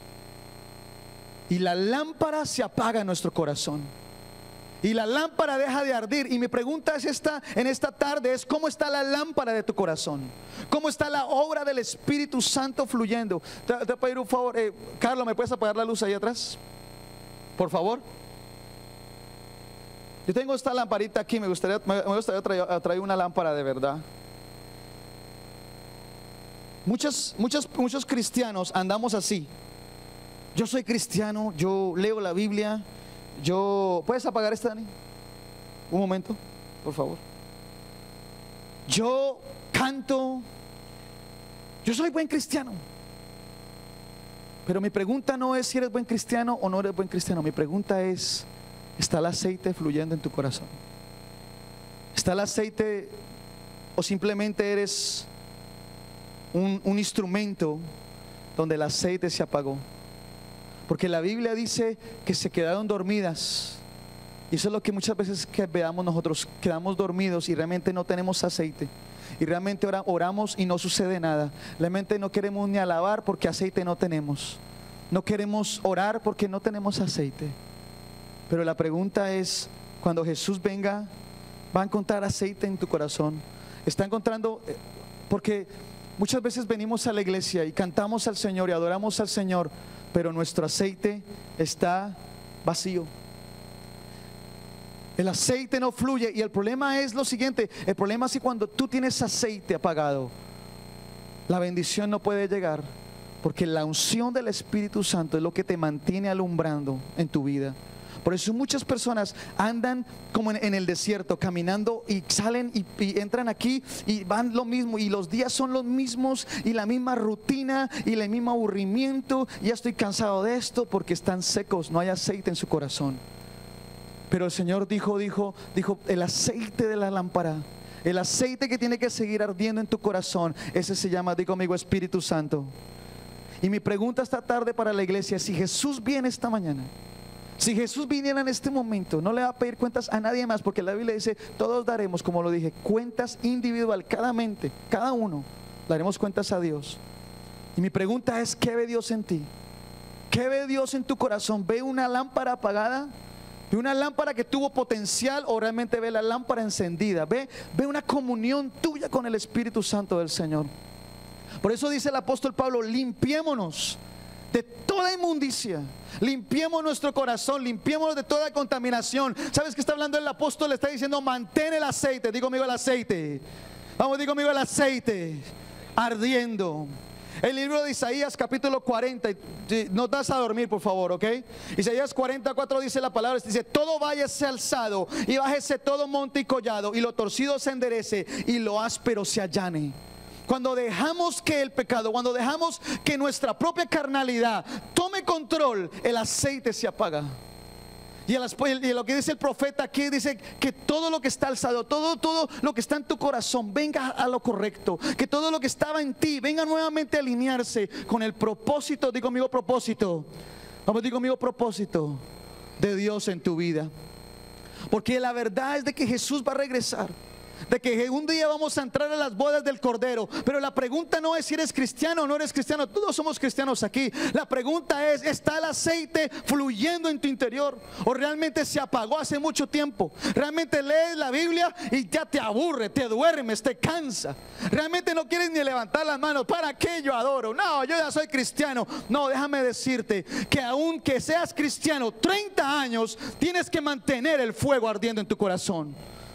Y la lámpara se apaga en nuestro corazón. Y la lámpara deja de arder. Y mi pregunta es esta, en esta tarde es: ¿cómo está la lámpara de tu corazón? ¿Cómo está la obra del Espíritu Santo fluyendo? Te, te voy a pedir un favor, eh, Carlos, ¿me puedes apagar la luz ahí atrás? Por favor. Yo tengo esta lamparita aquí. Me gustaría, me gustaría traer, traer una lámpara de verdad. Muchos, muchos, muchos cristianos andamos así. Yo soy cristiano, yo leo la Biblia, yo... ¿Puedes apagar esta, Dani? Un momento, por favor. Yo canto, yo soy buen cristiano. Pero mi pregunta no es si eres buen cristiano o no eres buen cristiano. Mi pregunta es: ¿está el aceite fluyendo en tu corazón? ¿Está el aceite o simplemente eres un, un instrumento donde el aceite se apagó? Porque la Biblia dice que se quedaron dormidas. Y eso es lo que muchas veces que veamos nosotros, quedamos dormidos y realmente no tenemos aceite. Y realmente oramos y no sucede nada. Realmente no queremos ni alabar porque aceite no tenemos. No queremos orar porque no tenemos aceite. Pero la pregunta es: cuando Jesús venga, ¿va a encontrar aceite en tu corazón? Está encontrando, porque muchas veces venimos a la iglesia y cantamos al Señor y adoramos al Señor, pero nuestro aceite está vacío. El aceite no fluye, y el problema es lo siguiente: el problema es que cuando tú tienes aceite apagado, la bendición no puede llegar, porque la unción del Espíritu Santo es lo que te mantiene alumbrando en tu vida. Por eso muchas personas andan como en, en el desierto, caminando, y salen y, y entran aquí y van lo mismo, y los días son los mismos, y la misma rutina y el mismo aburrimiento. Ya estoy cansado de esto, porque están secos, no hay aceite en su corazón. Pero el Señor dijo, dijo, dijo, el aceite de la lámpara, el aceite que tiene que seguir ardiendo en tu corazón, ese se llama, digo conmigo, Espíritu Santo. Y mi pregunta esta tarde para la iglesia: si Jesús viene esta mañana, si Jesús viniera en este momento, no le va a pedir cuentas a nadie más, porque la Biblia dice, todos daremos, como lo dije, cuentas individual, cada mente, cada uno, daremos cuentas a Dios. Y mi pregunta es: ¿qué ve Dios en ti? ¿Qué ve Dios en tu corazón? ¿Ve una lámpara apagada? ¿Ve una lámpara que tuvo potencial, o realmente ve la lámpara encendida? ¿Ve, ve una comunión tuya con el Espíritu Santo del Señor? Por eso dice el apóstol Pablo: limpiémonos de toda inmundicia, limpiemos nuestro corazón, limpiémonos de toda contaminación. ¿Sabes qué está hablando el apóstol? Le está diciendo: mantén el aceite, digo conmigo el aceite, vamos, digo conmigo el aceite ardiendo. El libro de Isaías capítulo cuarenta, no das a dormir por favor, ¿ok? Isaías cuarenta y cuatro dice la palabra, dice: todo valle sea alzado y bájese todo monte y collado, y lo torcido se enderece y lo áspero se allane. Cuando dejamos que el pecado, cuando dejamos que nuestra propia carnalidad tome control, el aceite se apaga. Y, el, y lo que dice el profeta aquí, dice que todo lo que está alzado, todo, todo lo que está en tu corazón, venga a lo correcto. Que todo lo que estaba en ti venga nuevamente a alinearse con el propósito, digo conmigo propósito, vamos, digo conmigo propósito de Dios en tu vida. Porque la verdad es de que Jesús va a regresar, de que un día vamos a entrar a las bodas del Cordero. Pero la pregunta no es si eres cristiano o no eres cristiano. Todos somos cristianos aquí. La pregunta es: ¿está el aceite fluyendo en tu interior? ¿O realmente se apagó hace mucho tiempo? ¿Realmente lees la Biblia y ya te aburre, te duermes, te cansa? ¿Realmente no quieres ni levantar las manos? ¿Para qué yo adoro? No, yo ya soy cristiano. No, déjame decirte que aunque seas cristiano treinta años, tienes que mantener el fuego ardiendo en tu corazón.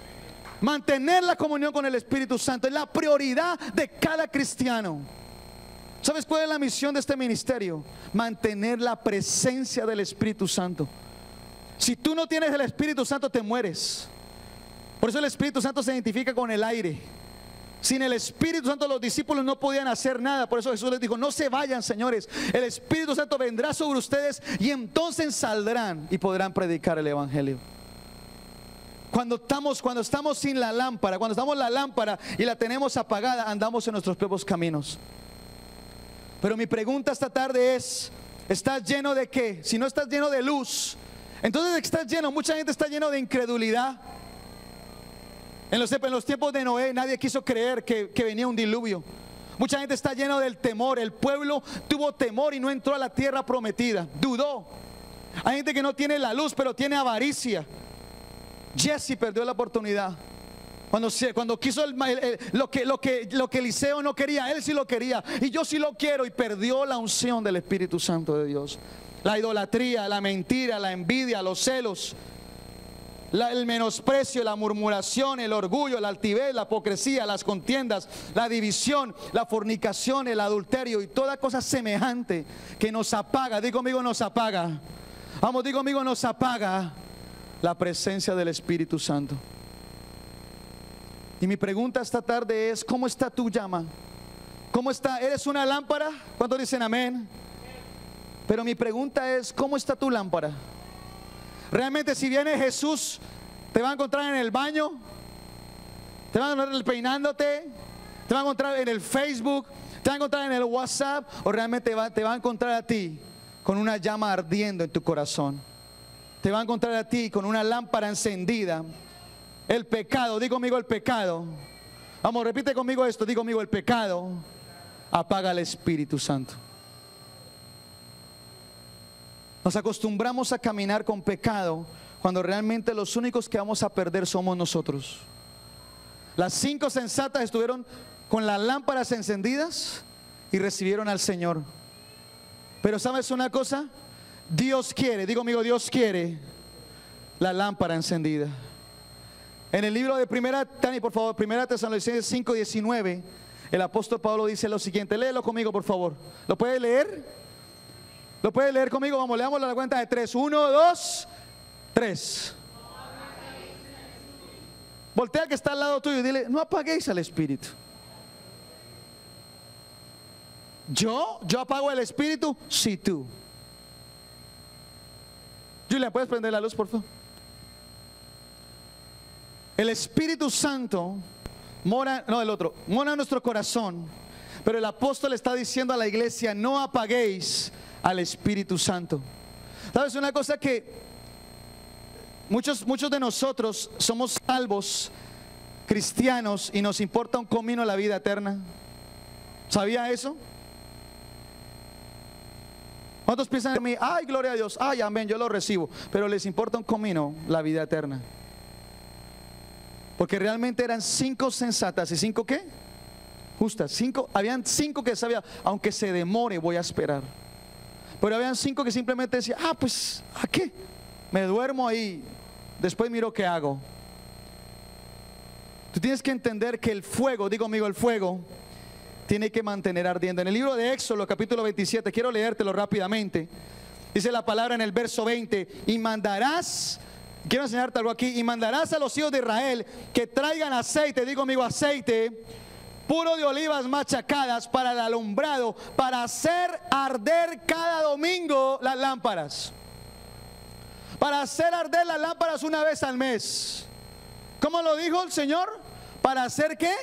Mantener la comunión con el Espíritu Santo es la prioridad de cada cristiano. ¿Sabes cuál es la misión de este ministerio? Mantener la presencia del Espíritu Santo. Si tú no tienes el Espíritu Santo, te mueres. Por eso el Espíritu Santo se identifica con el aire. Sin el Espíritu Santo los discípulos no podían hacer nada. Por eso Jesús les dijo: no se vayan, señores, el Espíritu Santo vendrá sobre ustedes, y entonces saldrán y podrán predicar el Evangelio. Cuando estamos, cuando estamos sin la lámpara, cuando estamos la lámpara y la tenemos apagada, andamos en nuestros propios caminos. Pero mi pregunta esta tarde es: ¿estás lleno de qué? Si no estás lleno de luz, entonces ¿de qué estás lleno? Mucha gente está lleno de incredulidad. En los, en los tiempos de Noé nadie quiso creer que, que venía un diluvio. Mucha gente está lleno del temor. El pueblo tuvo temor y no entró a la tierra prometida, dudó. Hay gente que no tiene la luz, pero tiene avaricia. Jesse perdió la oportunidad cuando, cuando quiso el, el, lo, que, lo, que, lo que Eliseo no quería, él sí lo quería, y yo sí lo quiero, y perdió la unción del Espíritu Santo de Dios. La idolatría, la mentira, la envidia, los celos, la, el menosprecio, la murmuración, el orgullo, la altivez, la hipocresía, las contiendas, la división, la fornicación, el adulterio y toda cosa semejante que nos apaga. Digo conmigo, nos apaga. Vamos, digo conmigo, nos apaga la presencia del Espíritu Santo. Y mi pregunta esta tarde es: ¿cómo está tu llama? ¿Cómo está? ¿Eres una lámpara? ¿Cuántos dicen amén? Pero mi pregunta es: ¿cómo está tu lámpara? Realmente, si viene Jesús, te va a encontrar en el baño, te va a encontrar peinándote, te va a encontrar en el Facebook, te va a encontrar en el WhatsApp, o realmente va, te va a encontrar a ti con una llama ardiendo en tu corazón. Te va a encontrar a ti con una lámpara encendida. El pecado, digo conmigo, el pecado. Vamos, repite conmigo esto, digo conmigo: el pecado apaga el Espíritu Santo. Nos acostumbramos a caminar con pecado cuando realmente los únicos que vamos a perder somos nosotros. Las cinco sensatas estuvieron con las lámparas encendidas y recibieron al Señor. Pero ¿sabes una cosa? Dios quiere, digo amigo, Dios quiere la lámpara encendida. En el libro de primera, Tani, por favor, primera Tesalonicenses cinco diecinueve, el apóstol Pablo dice lo siguiente. Léelo conmigo, por favor. ¿Lo puede leer? ¿Lo puede leer conmigo? Vamos, leamos a la cuenta de tres. Uno, dos, tres. Voltea al que está al lado tuyo y dile, no apaguéis al Espíritu. ¿Yo? ¿Yo apago el Espíritu? Sí, tú. Julia, ¿puedes prender la luz, por favor? El Espíritu Santo mora, no el otro, mora en nuestro corazón. Pero el apóstol está diciendo a la iglesia, no apaguéis al Espíritu Santo. ¿Sabes una cosa? Que muchos, muchos de nosotros somos salvos, cristianos, y nos importa un comino la vida eterna. ¿Sabía eso? ¿Cuántos piensan en mí? Ay, gloria a Dios, ay, amén, yo lo recibo. Pero les importa un comino la vida eterna. Porque realmente eran cinco sensatas y cinco ¿qué? Justas. Cinco, habían cinco que sabían, aunque se demore voy a esperar. Pero habían cinco que simplemente decían, ah, pues, ¿a qué? Me duermo ahí, después miro qué hago. Tú tienes que entender que el fuego, digo amigo, el fuego tiene que mantener ardiendo. En el libro de Éxodo, capítulo veintisiete, quiero leértelo rápidamente. Dice la palabra en el verso veinte, y mandarás, quiero enseñarte algo aquí, y mandarás a los hijos de Israel que traigan aceite, digo amigo, aceite puro de olivas machacadas para el alumbrado, para hacer arder cada domingo las lámparas. Para hacer arder las lámparas una vez al mes. ¿Cómo lo dijo el Señor? ¿Para hacer qué?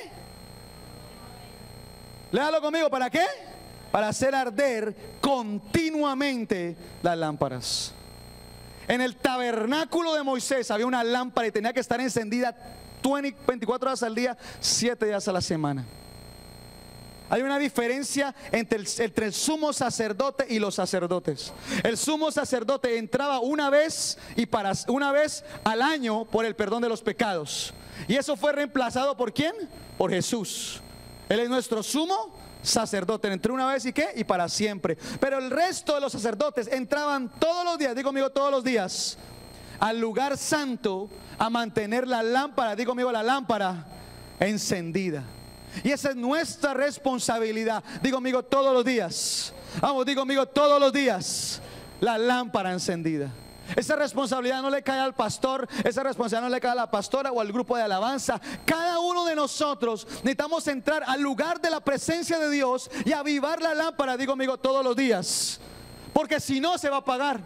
Léalo conmigo, ¿para qué? Para hacer arder continuamente las lámparas. En el tabernáculo de Moisés había una lámpara y tenía que estar encendida veinticuatro horas al día, siete días a la semana. Hay una diferencia entre el, entre el sumo sacerdote y los sacerdotes. El sumo sacerdote entraba una vez y para una vez al año por el perdón de los pecados. Y eso fue reemplazado ¿por quién? Por Jesús. Él es nuestro sumo sacerdote. Entró una vez y qué? Y para siempre. Pero el resto de los sacerdotes entraban todos los días, digo conmigo, todos los días, al lugar santo a mantener la lámpara, digo conmigo, la lámpara encendida. Y esa es nuestra responsabilidad. Digo conmigo, todos los días. Vamos, digo conmigo, todos los días, la lámpara encendida. Esa responsabilidad no le cae al pastor, esa responsabilidad no le cae a la pastora o al grupo de alabanza. Cada uno de nosotros necesitamos entrar al lugar de la presencia de Dios y avivar la lámpara, digo amigo, todos los días. Porque si no, se va a apagar.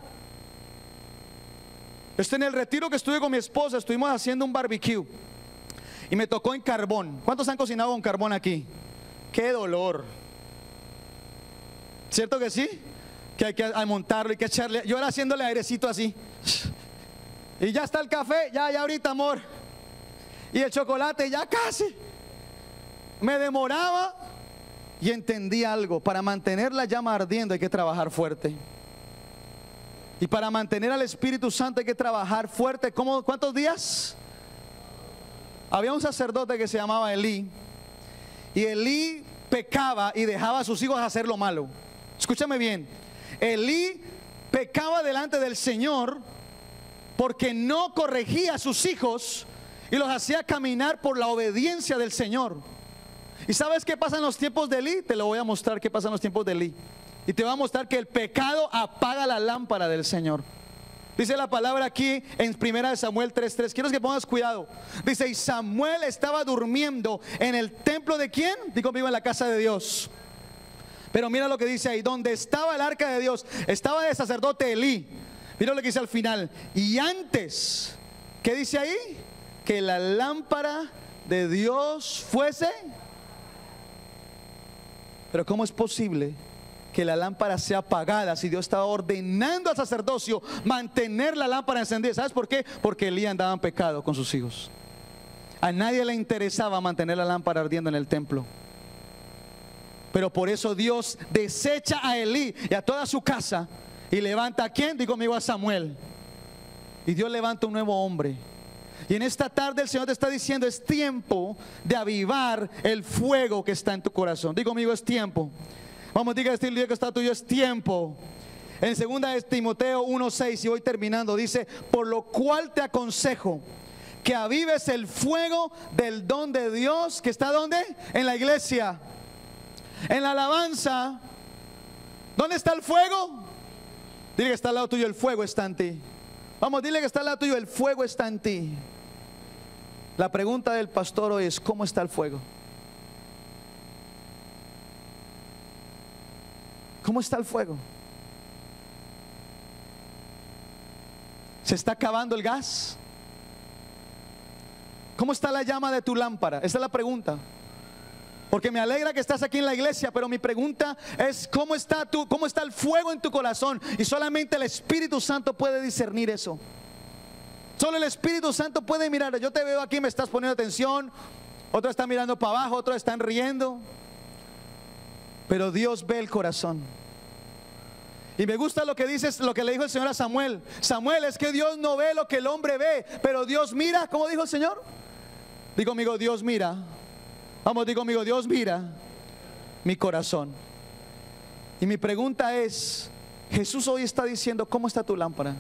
Este, en el retiro que estuve con mi esposa, estuvimos haciendo un barbecue y me tocó en carbón. ¿Cuántos han cocinado con carbón aquí? ¡Qué dolor! ¿Cierto que sí? Que hay que montarlo y que echarle. Yo era haciéndole airecito así. Y ya está el café, ya, ya ahorita, amor. Y el chocolate, ya casi. Me demoraba y entendí algo. Para mantener la llama ardiendo hay que trabajar fuerte. Y para mantener al Espíritu Santo hay que trabajar fuerte. ¿Cómo, ¿Cuántos días? Había un sacerdote que se llamaba Elí. Y Elí pecaba y dejaba a sus hijos hacer lo malo. Escúchame bien. Elí pecaba delante del Señor porque no corregía a sus hijos y los hacía caminar por la obediencia del Señor. ¿Y sabes qué pasa en los tiempos de Elí? Te lo voy a mostrar qué pasa en los tiempos de Elí. Y te voy a mostrar que el pecado apaga la lámpara del Señor. Dice la palabra aquí en primera de Samuel tres tres. Quiero que pongas cuidado. Dice, y Samuel estaba durmiendo en el templo de ¿quién? Digo conmigo, en la casa de Dios. Pero mira lo que dice ahí, donde estaba el arca de Dios, estaba el sacerdote Elí. Mira lo que dice al final. Y antes, ¿qué dice ahí? Que la lámpara de Dios fuese. Pero ¿cómo es posible que la lámpara sea apagada si Dios estaba ordenando al sacerdocio mantener la lámpara encendida? ¿Sabes por qué? Porque Elí andaba en pecado con sus hijos. A nadie le interesaba mantener la lámpara ardiendo en el templo. Pero por eso Dios desecha a Elí y a toda su casa y levanta ¿a quién? Digo conmigo, a Samuel. Y Dios levanta un nuevo hombre. Y en esta tarde el Señor te está diciendo, es tiempo de avivar el fuego que está en tu corazón. Digo conmigo, es tiempo. Vamos, diga este día que está tuyo, es tiempo. En segunda de Timoteo uno seis, y voy terminando, dice, por lo cual te aconsejo que avives el fuego del don de Dios, que está ¿dónde? En la iglesia, en la alabanza. ¿Dónde está el fuego? Dile que está al lado tuyo, el fuego está en ti. Vamos, dile que está al lado tuyo, el fuego está en ti. La pregunta del pastor hoy es, ¿cómo está el fuego? ¿Cómo está el fuego? ¿Se está acabando el gas? ¿Cómo está la llama de tu lámpara? Esa es la pregunta. Porque me alegra que estás aquí en la iglesia, pero mi pregunta es, ¿cómo está tu, cómo está el fuego en tu corazón? Y solamente el Espíritu Santo puede discernir eso. Solo el Espíritu Santo puede mirar. Yo te veo aquí, me estás poniendo atención. Otros están mirando para abajo, otros están riendo. Pero Dios ve el corazón. Y me gusta lo que dices, lo que le dijo el Señor a Samuel. Samuel, es que Dios no ve lo que el hombre ve, pero Dios mira. ¿Cómo dijo el Señor? Digo conmigo, Dios mira. Vamos, digo conmigo, Dios mira mi corazón. Y mi pregunta es, Jesús hoy está diciendo, ¿cómo está tu lámpara?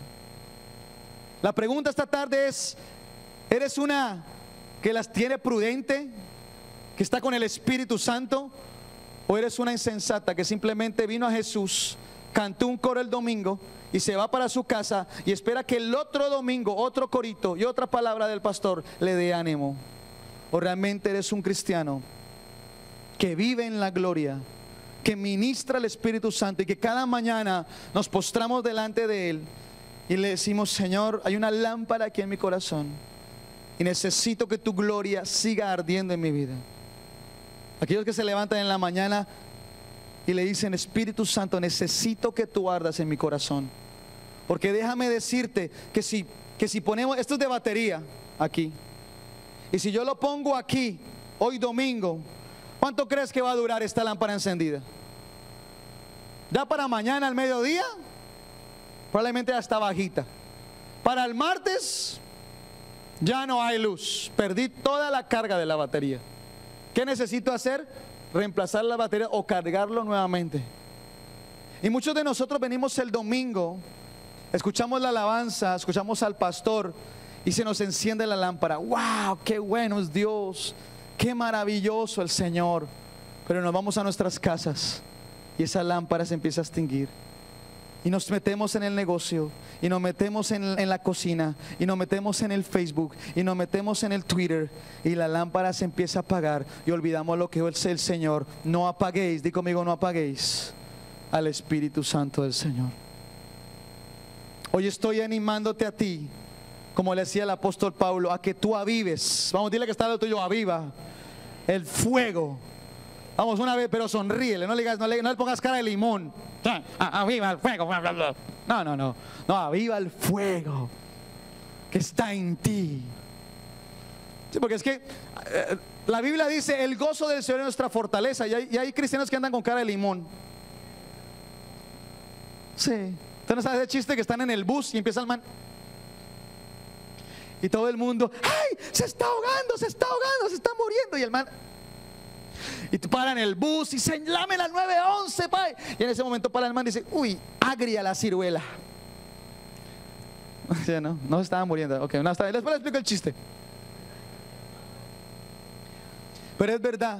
La pregunta esta tarde es, ¿eres una que las tiene prudente, que está con el Espíritu Santo? ¿O eres una insensata que simplemente vino a Jesús, cantó un coro el domingo y se va para su casa y espera que el otro domingo otro corito y otra palabra del pastor le dé ánimo? ¿O realmente eres un cristiano que vive en la gloria, que ministra el Espíritu Santo y que cada mañana nos postramos delante de Él y le decimos, Señor, hay una lámpara aquí en mi corazón y necesito que tu gloria siga ardiendo en mi vida? Aquellos que se levantan en la mañana y le dicen, Espíritu Santo, necesito que tú ardas en mi corazón. Porque déjame decirte que si, que si ponemos, esto es de batería aquí, y si yo lo pongo aquí hoy domingo, ¿cuánto crees que va a durar esta lámpara encendida? ¿Ya para mañana al mediodía? Probablemente ya está bajita. Para el martes ya no hay luz, perdí toda la carga de la batería. ¿Qué necesito hacer? Reemplazar la batería o cargarlo nuevamente. Y muchos de nosotros venimos el domingo, escuchamos la alabanza, escuchamos al pastor y se nos enciende la lámpara. ¡Wow! ¡Qué bueno es Dios! ¡Qué maravilloso el Señor! Pero nos vamos a nuestras casas y esa lámpara se empieza a extinguir. Y nos metemos en el negocio, y nos metemos en, en la cocina, y nos metemos en el Facebook, y nos metemos en el Twitter, y la lámpara se empieza a apagar, y olvidamos lo que es el Señor. No apaguéis, di conmigo, no apaguéis al Espíritu Santo del Señor. Hoy estoy animándote a ti, como le decía el apóstol Pablo, a que tú avives. Vamos, dile que está lo tuyo, aviva el fuego. Vamos una vez, pero sonríele, no le digas, no le, no le pongas cara de limón. Aviva el fuego. No, no, no. No, aviva el fuego que está en ti. Sí, porque es que eh, la Biblia dice, el gozo del Señor es nuestra fortaleza. Y hay, y hay cristianos que andan con cara de limón. Sí. Usted no sabe ese chiste que están en el bus y empieza el man. Y todo el mundo, ¡ay! Se está ahogando, se está ahogando, se está muriendo. Y el man, y tú paran el bus y se lame la nueve once, pai. Y en ese momento para el man y dice, uy, agria la ciruela. O sea, no, no se estaba muriendo. Ok, no, está bien. Después le explico el chiste. Pero es verdad.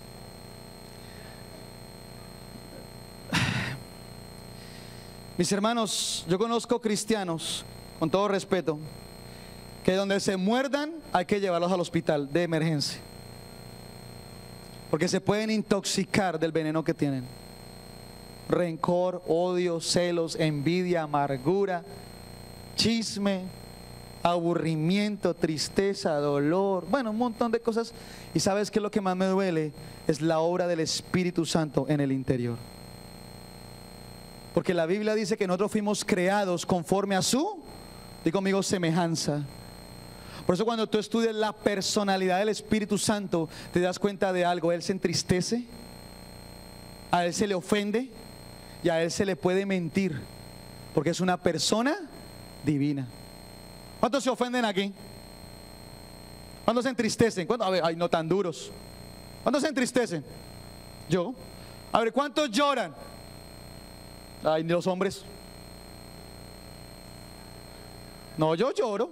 Mis hermanos, yo conozco cristianos, con todo respeto, que donde se muerdan hay que llevarlos al hospital de emergencia. Porque se pueden intoxicar del veneno que tienen. Rencor, odio, celos, envidia, amargura, chisme, aburrimiento, tristeza, dolor, bueno, un montón de cosas. Y ¿sabes qué es lo que más me duele? Es la obra del Espíritu Santo en el interior. Porque la Biblia dice que nosotros fuimos creados conforme a su, di conmigo, semejanza. Por eso cuando tú estudias la personalidad del Espíritu Santo, te das cuenta de algo. Él se entristece, a Él se le ofende y a Él se le puede mentir, porque es una persona divina. ¿Cuántos se ofenden aquí? ¿Cuántos se entristecen? ¿Cuántos? A ver, ay, no tan duros. ¿Cuántos se entristecen? Yo. A ver, ¿cuántos lloran? Ay, ni los hombres. No, yo lloro.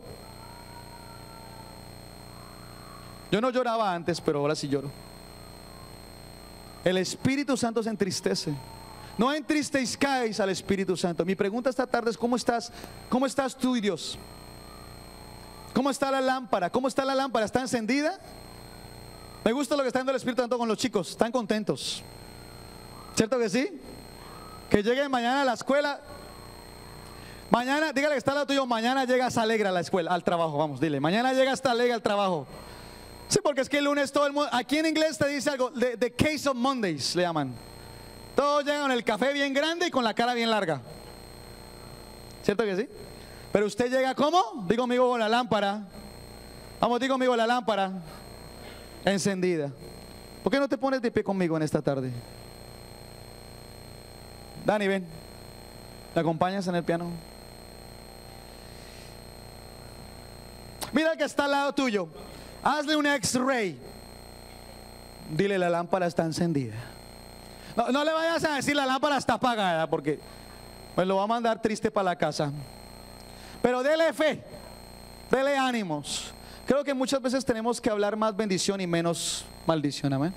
Yo no lloraba antes, pero ahora sí lloro. El Espíritu Santo se entristece. No entristezcáis al Espíritu Santo. Mi pregunta esta tarde es: ¿cómo estás? ¿Cómo estás tú y Dios? ¿Cómo está la lámpara? ¿Cómo está la lámpara? ¿Está encendida? Me gusta lo que está haciendo el Espíritu Santo con los chicos. Están contentos. ¿Cierto que sí? Que lleguen mañana a la escuela. Mañana, dígale que está al lado tuyo: mañana llegas alegre a la escuela, al trabajo. Vamos, dile: mañana llegas alegre al trabajo. Sí, porque es que el lunes todo el mundo, aquí en inglés te dice algo, the, the case of Mondays le llaman. Todos llegan con el café bien grande y con la cara bien larga. ¿Cierto que sí? Pero usted llega, ¿cómo? Digo conmigo, con la lámpara. Vamos, digo conmigo, la lámpara encendida. ¿Por qué no te pones de pie conmigo en esta tarde? Dani, ven. ¿Me acompañas en el piano? Mira el que está al lado tuyo. Hazle un X-ray. Dile: la lámpara está encendida. No, no le vayas a decir: la lámpara está apagada, porque pues lo va a mandar triste para la casa. Pero dele fe, dele ánimos. Creo que muchas veces tenemos que hablar más bendición y menos maldición. Amén.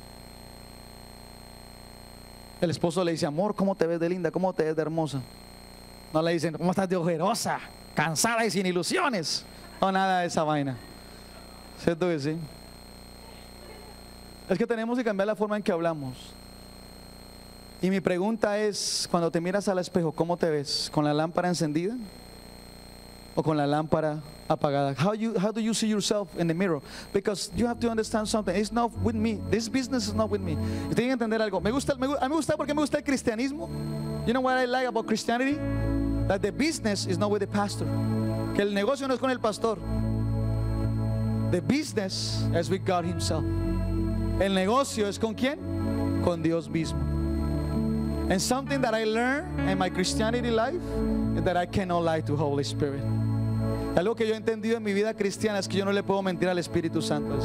El esposo le dice: amor, ¿cómo te ves de linda? ¿Cómo te ves de hermosa? No le dicen: ¿cómo estás de ojerosa? Cansada y sin ilusiones. No, nada de esa vaina. ¿Cierto que sí? Es que tenemos que cambiar la forma en que hablamos. Y mi pregunta es: cuando te miras al espejo, ¿cómo te ves? ¿Con la lámpara encendida o con la lámpara apagada? How you how do you see yourself in the mirror? Because you have to understand something. It's not with me. This business is not with me. Y tienen que entender algo. Me gusta, me, a mí me gusta porque me gusta el cristianismo. You know what I like about Christianity? That the business is not with the pastor. Que el negocio no es con el pastor. The business is with God Himself. El negocio es con quién? Con Dios mismo. And something that I learned in my Christianity life is that I cannot lie to Holy Spirit. Algo que yo he entendido en mi vida cristiana es que yo no le puedo mentir al Espíritu Santo.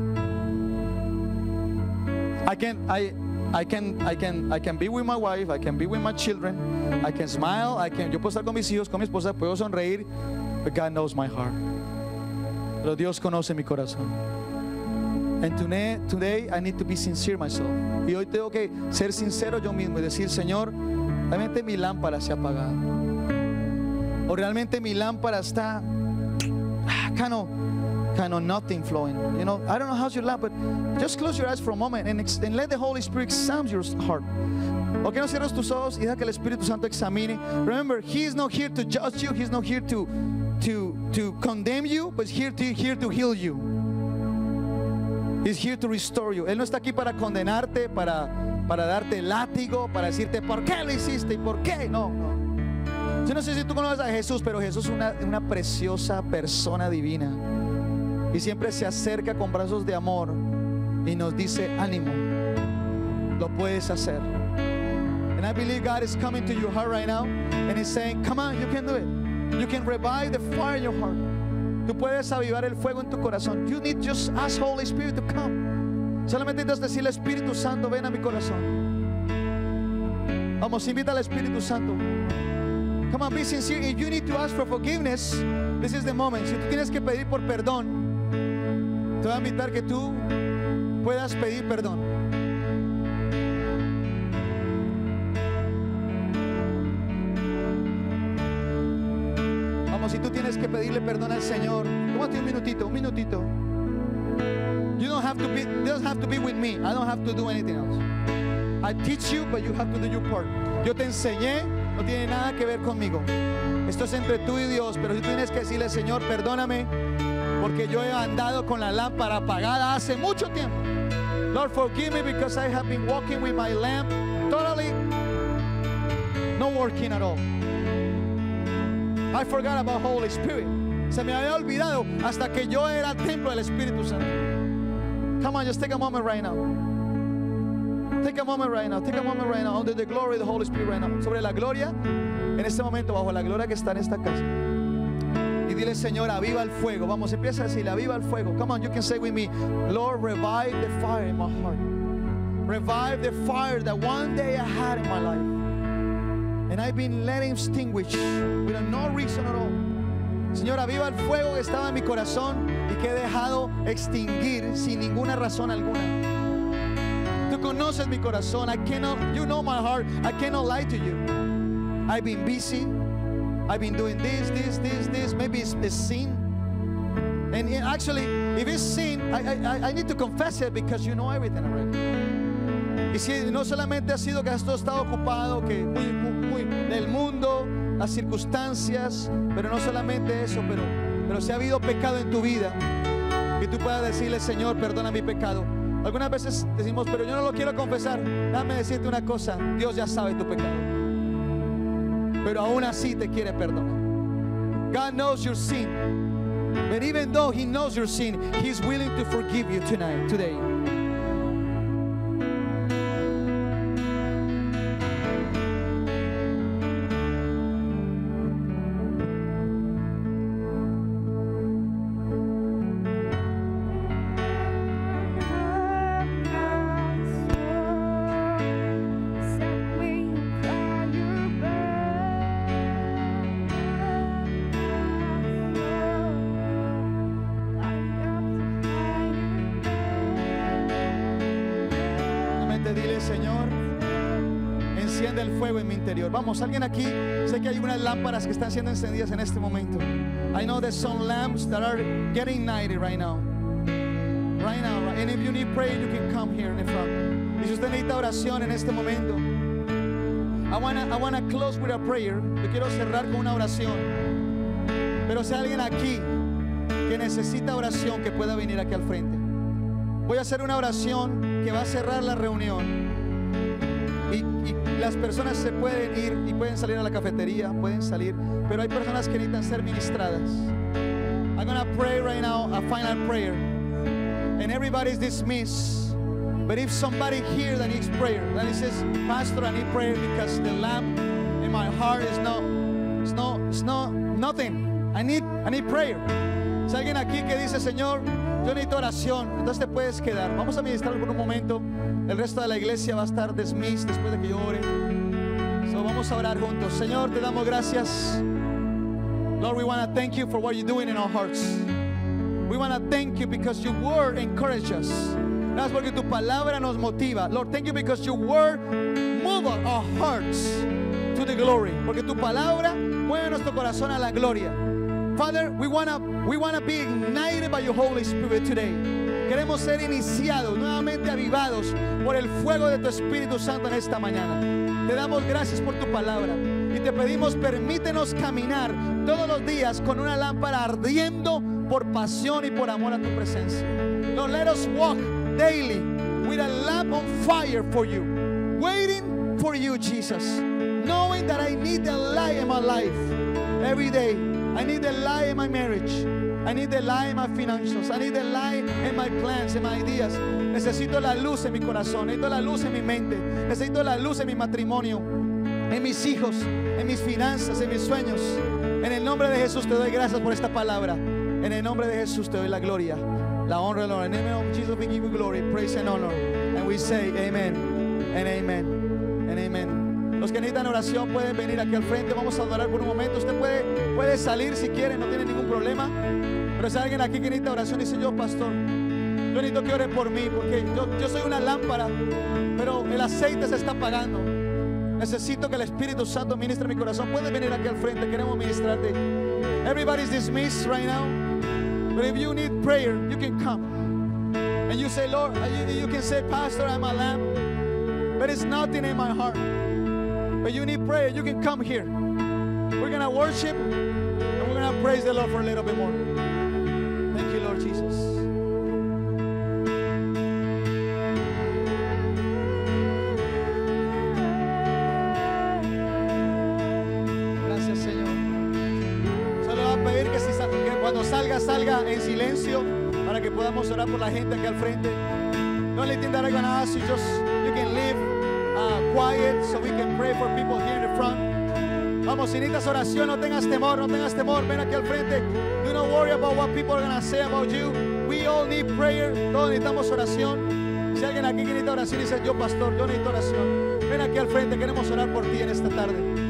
I can, I, I can, I can, I can be with my wife. I can be with my children. I can smile. I can. Yo puedo estar con mis hijos, con mi esposa. Puedo sonreír. But God knows my heart. Pero Dios conoce mi corazón. And today, today I need to be sincere myself. Y hoy tengo que ser sincero yo mismo y decir: Señor, realmente mi lámpara se ha apagado. O realmente mi lámpara está kind of, kind of nothing flowing. You know, I don't know how's your lamp, but just close your eyes for a moment and, and let the Holy Spirit examine your heart. ¿Por qué no cierras tus ojos y deja que el Espíritu Santo examine? Remember, He is not here to judge you. He's not here to to to condemn you, but He's here to, here to heal you. He's here to restore you. Él no está aquí para condenarte, para, para darte látigo, para decirte por qué lo hiciste y por qué. No, no. Yo no sé si tú conoces a Jesús, pero Jesús es una, una preciosa persona divina. Y siempre se acerca con brazos de amor y nos dice: ánimo, lo puedes hacer. And I believe God is coming to your heart right now and He's saying: come on, you can do it. You can revive the fire in your heart. Tú puedes avivar el fuego en tu corazón. You need just ask Holy Spirit to come. Solamente necesitas decirle: Espíritu Santo, ven a mi corazón. Vamos, invita al Espíritu Santo. Come on, be sincere. If you need to ask for forgiveness, this is the moment. Si tú tienes que pedir por perdón, te voy a invitar que tú puedas pedir perdón. Si tú tienes que pedirle perdón al Señor, tómate un minutito, un minutito. You don't have to be, it doesn't have to be with me. I don't have to do anything else. I teach you, but you have to do your part. Yo te enseñé, no tiene nada que ver conmigo. Esto es entre tú y Dios, pero si tú tienes que decirle: Señor, perdóname, porque yo he andado con la lámpara apagada hace mucho tiempo. Lord, forgive me because I have been walking with my lamp totally not working at all. I forgot about Holy Spirit. Se me había olvidado hasta que yo era templo del Espíritu Santo. Come on, just take a moment right now. Take a moment right now. Take a moment right now under the glory of the Holy Spirit right now. Sobre la gloria, en este momento, bajo la gloria que está en esta casa. Y dile, Señor, aviva el fuego. Vamos, empieza a decirle, aviva el fuego. Come on, you can say with me, Lord, revive the fire in my heart. Revive the fire that one day I had in my life. And I've been letting extinguish with no reason at all. Señor, aviva el fuego que estaba en mi corazón y que he dejado extinguir sin ninguna razón alguna. Tú conoces mi corazón. I cannot, you know my heart. I cannot lie to you. I've been busy. I've been doing this, this, this, this. Maybe it's a sin. And actually, if it's sin, I, I, I need to confess it because you know everything already. Y si no solamente ha sido que has estado ocupado, que muy, muy, muy del mundo, las circunstancias, pero no solamente eso, pero, pero si ha habido pecado en tu vida, que tú puedas decirle, Señor, perdona mi pecado. Algunas veces decimos, pero yo no lo quiero confesar. Déjame decirte una cosa, Dios ya sabe tu pecado, pero aún así te quiere perdonar. God knows your sin, but even though He knows your sin, He's willing to forgive you tonight, today. Dile, Señor, enciende el fuego en mi interior. Vamos, alguien aquí, sé que hay unas lámparas que están siendo encendidas en este momento. I know there's some lamps that are getting ignited right now. Right now, right? And if you need prayer, you can come here in the front. Y si usted necesita oración en este momento, I wanna, I wanna close with a prayer. Yo quiero cerrar con una oración. Pero si hay alguien aquí que necesita oración, que pueda venir aquí al frente. Voy a hacer una oración que va a cerrar la reunión y, y las personas se pueden ir y pueden salir a la cafetería, pueden salir, pero hay personas que necesitan ser ministradas. I'm gonna pray right now a final prayer and everybody's dismissed, but if somebody here that needs prayer, that says, Pastor, I need prayer because the lamp in my heart is not, it's not, it's not nothing. I need, I need prayer. Si alguien aquí que dice, Señor, yo necesito oración, entonces te puedes quedar. Vamos a ministrar por un momento. El resto de la iglesia va a estar dismissed después de que yo ore. So vamos a orar juntos. Señor, te damos gracias. Lord, we want to thank you for what you're doing in our hearts. We want to thank you because your word encourages us. Gracias porque tu palabra nos motiva. Lord, thank you because your word moves our hearts to the glory. Porque tu palabra mueve nuestro corazón a la gloria. Father, we want to we want to be ignited by your Holy Spirit today. Queremos ser iniciados, nuevamente avivados por el fuego de tu Espíritu Santo en esta mañana. Te damos gracias por tu palabra y te pedimos, permítenos caminar todos los días con una lámpara ardiendo por pasión y por amor a tu presencia. Lord, let us walk daily with a lamp on fire for you, waiting for you, Jesus, knowing that I need the light in my life every day. I need the light in my marriage. I need the light in my financials. I need the light in my plans, in my ideas. Necesito la luz en mi corazón. Necesito la luz en mi mente. Necesito la luz en mi matrimonio, en mis hijos, en mis finanzas, en mis sueños. En el nombre de Jesús te doy gracias por esta palabra. En el nombre de Jesús te doy la gloria, la honra, Lord. In the name of Jesus we give you glory, praise and honor. And we say amen and amen and amen. Los que necesitan oración pueden venir aquí al frente. Vamos a adorar por un momento. Usted puede, puede salir si quiere, no tiene ningún problema. Pero si hay alguien aquí que necesita oración, dice, yo, pastor, yo necesito que ore por mí, porque yo, yo soy una lámpara, pero el aceite se está apagando. Necesito que el Espíritu Santo ministre mi corazón. Puede venir aquí al frente, queremos ministrarte. Everybody's dismissed right now, but if you need prayer, you can come. And you say, Lord, you, you can say, Pastor, I'm a lamp, but it's nothing in my heart. But you need prayer, you can come here. We're going to worship and we're going to praise the Lord for a little bit more. Thank you, Lord Jesus. Gracias, Señor. Solo voy a pedir que, si, que cuando salga, salga en silencio para que podamos orar por la gente aquí al frente. The only thing that I'm going to ask you, just you can leave Uh, quiet so we can pray for people here in the front. Vamos, si necesitas oración, no tengas temor, no tengas temor. Ven aquí al frente. Do not worry about what people are going to say about you. We all need prayer. Todos necesitamos oración. Si alguien aquí necesita oración, dice yo, pastor, yo necesito oración. Ven aquí al frente, queremos orar por ti en esta tarde.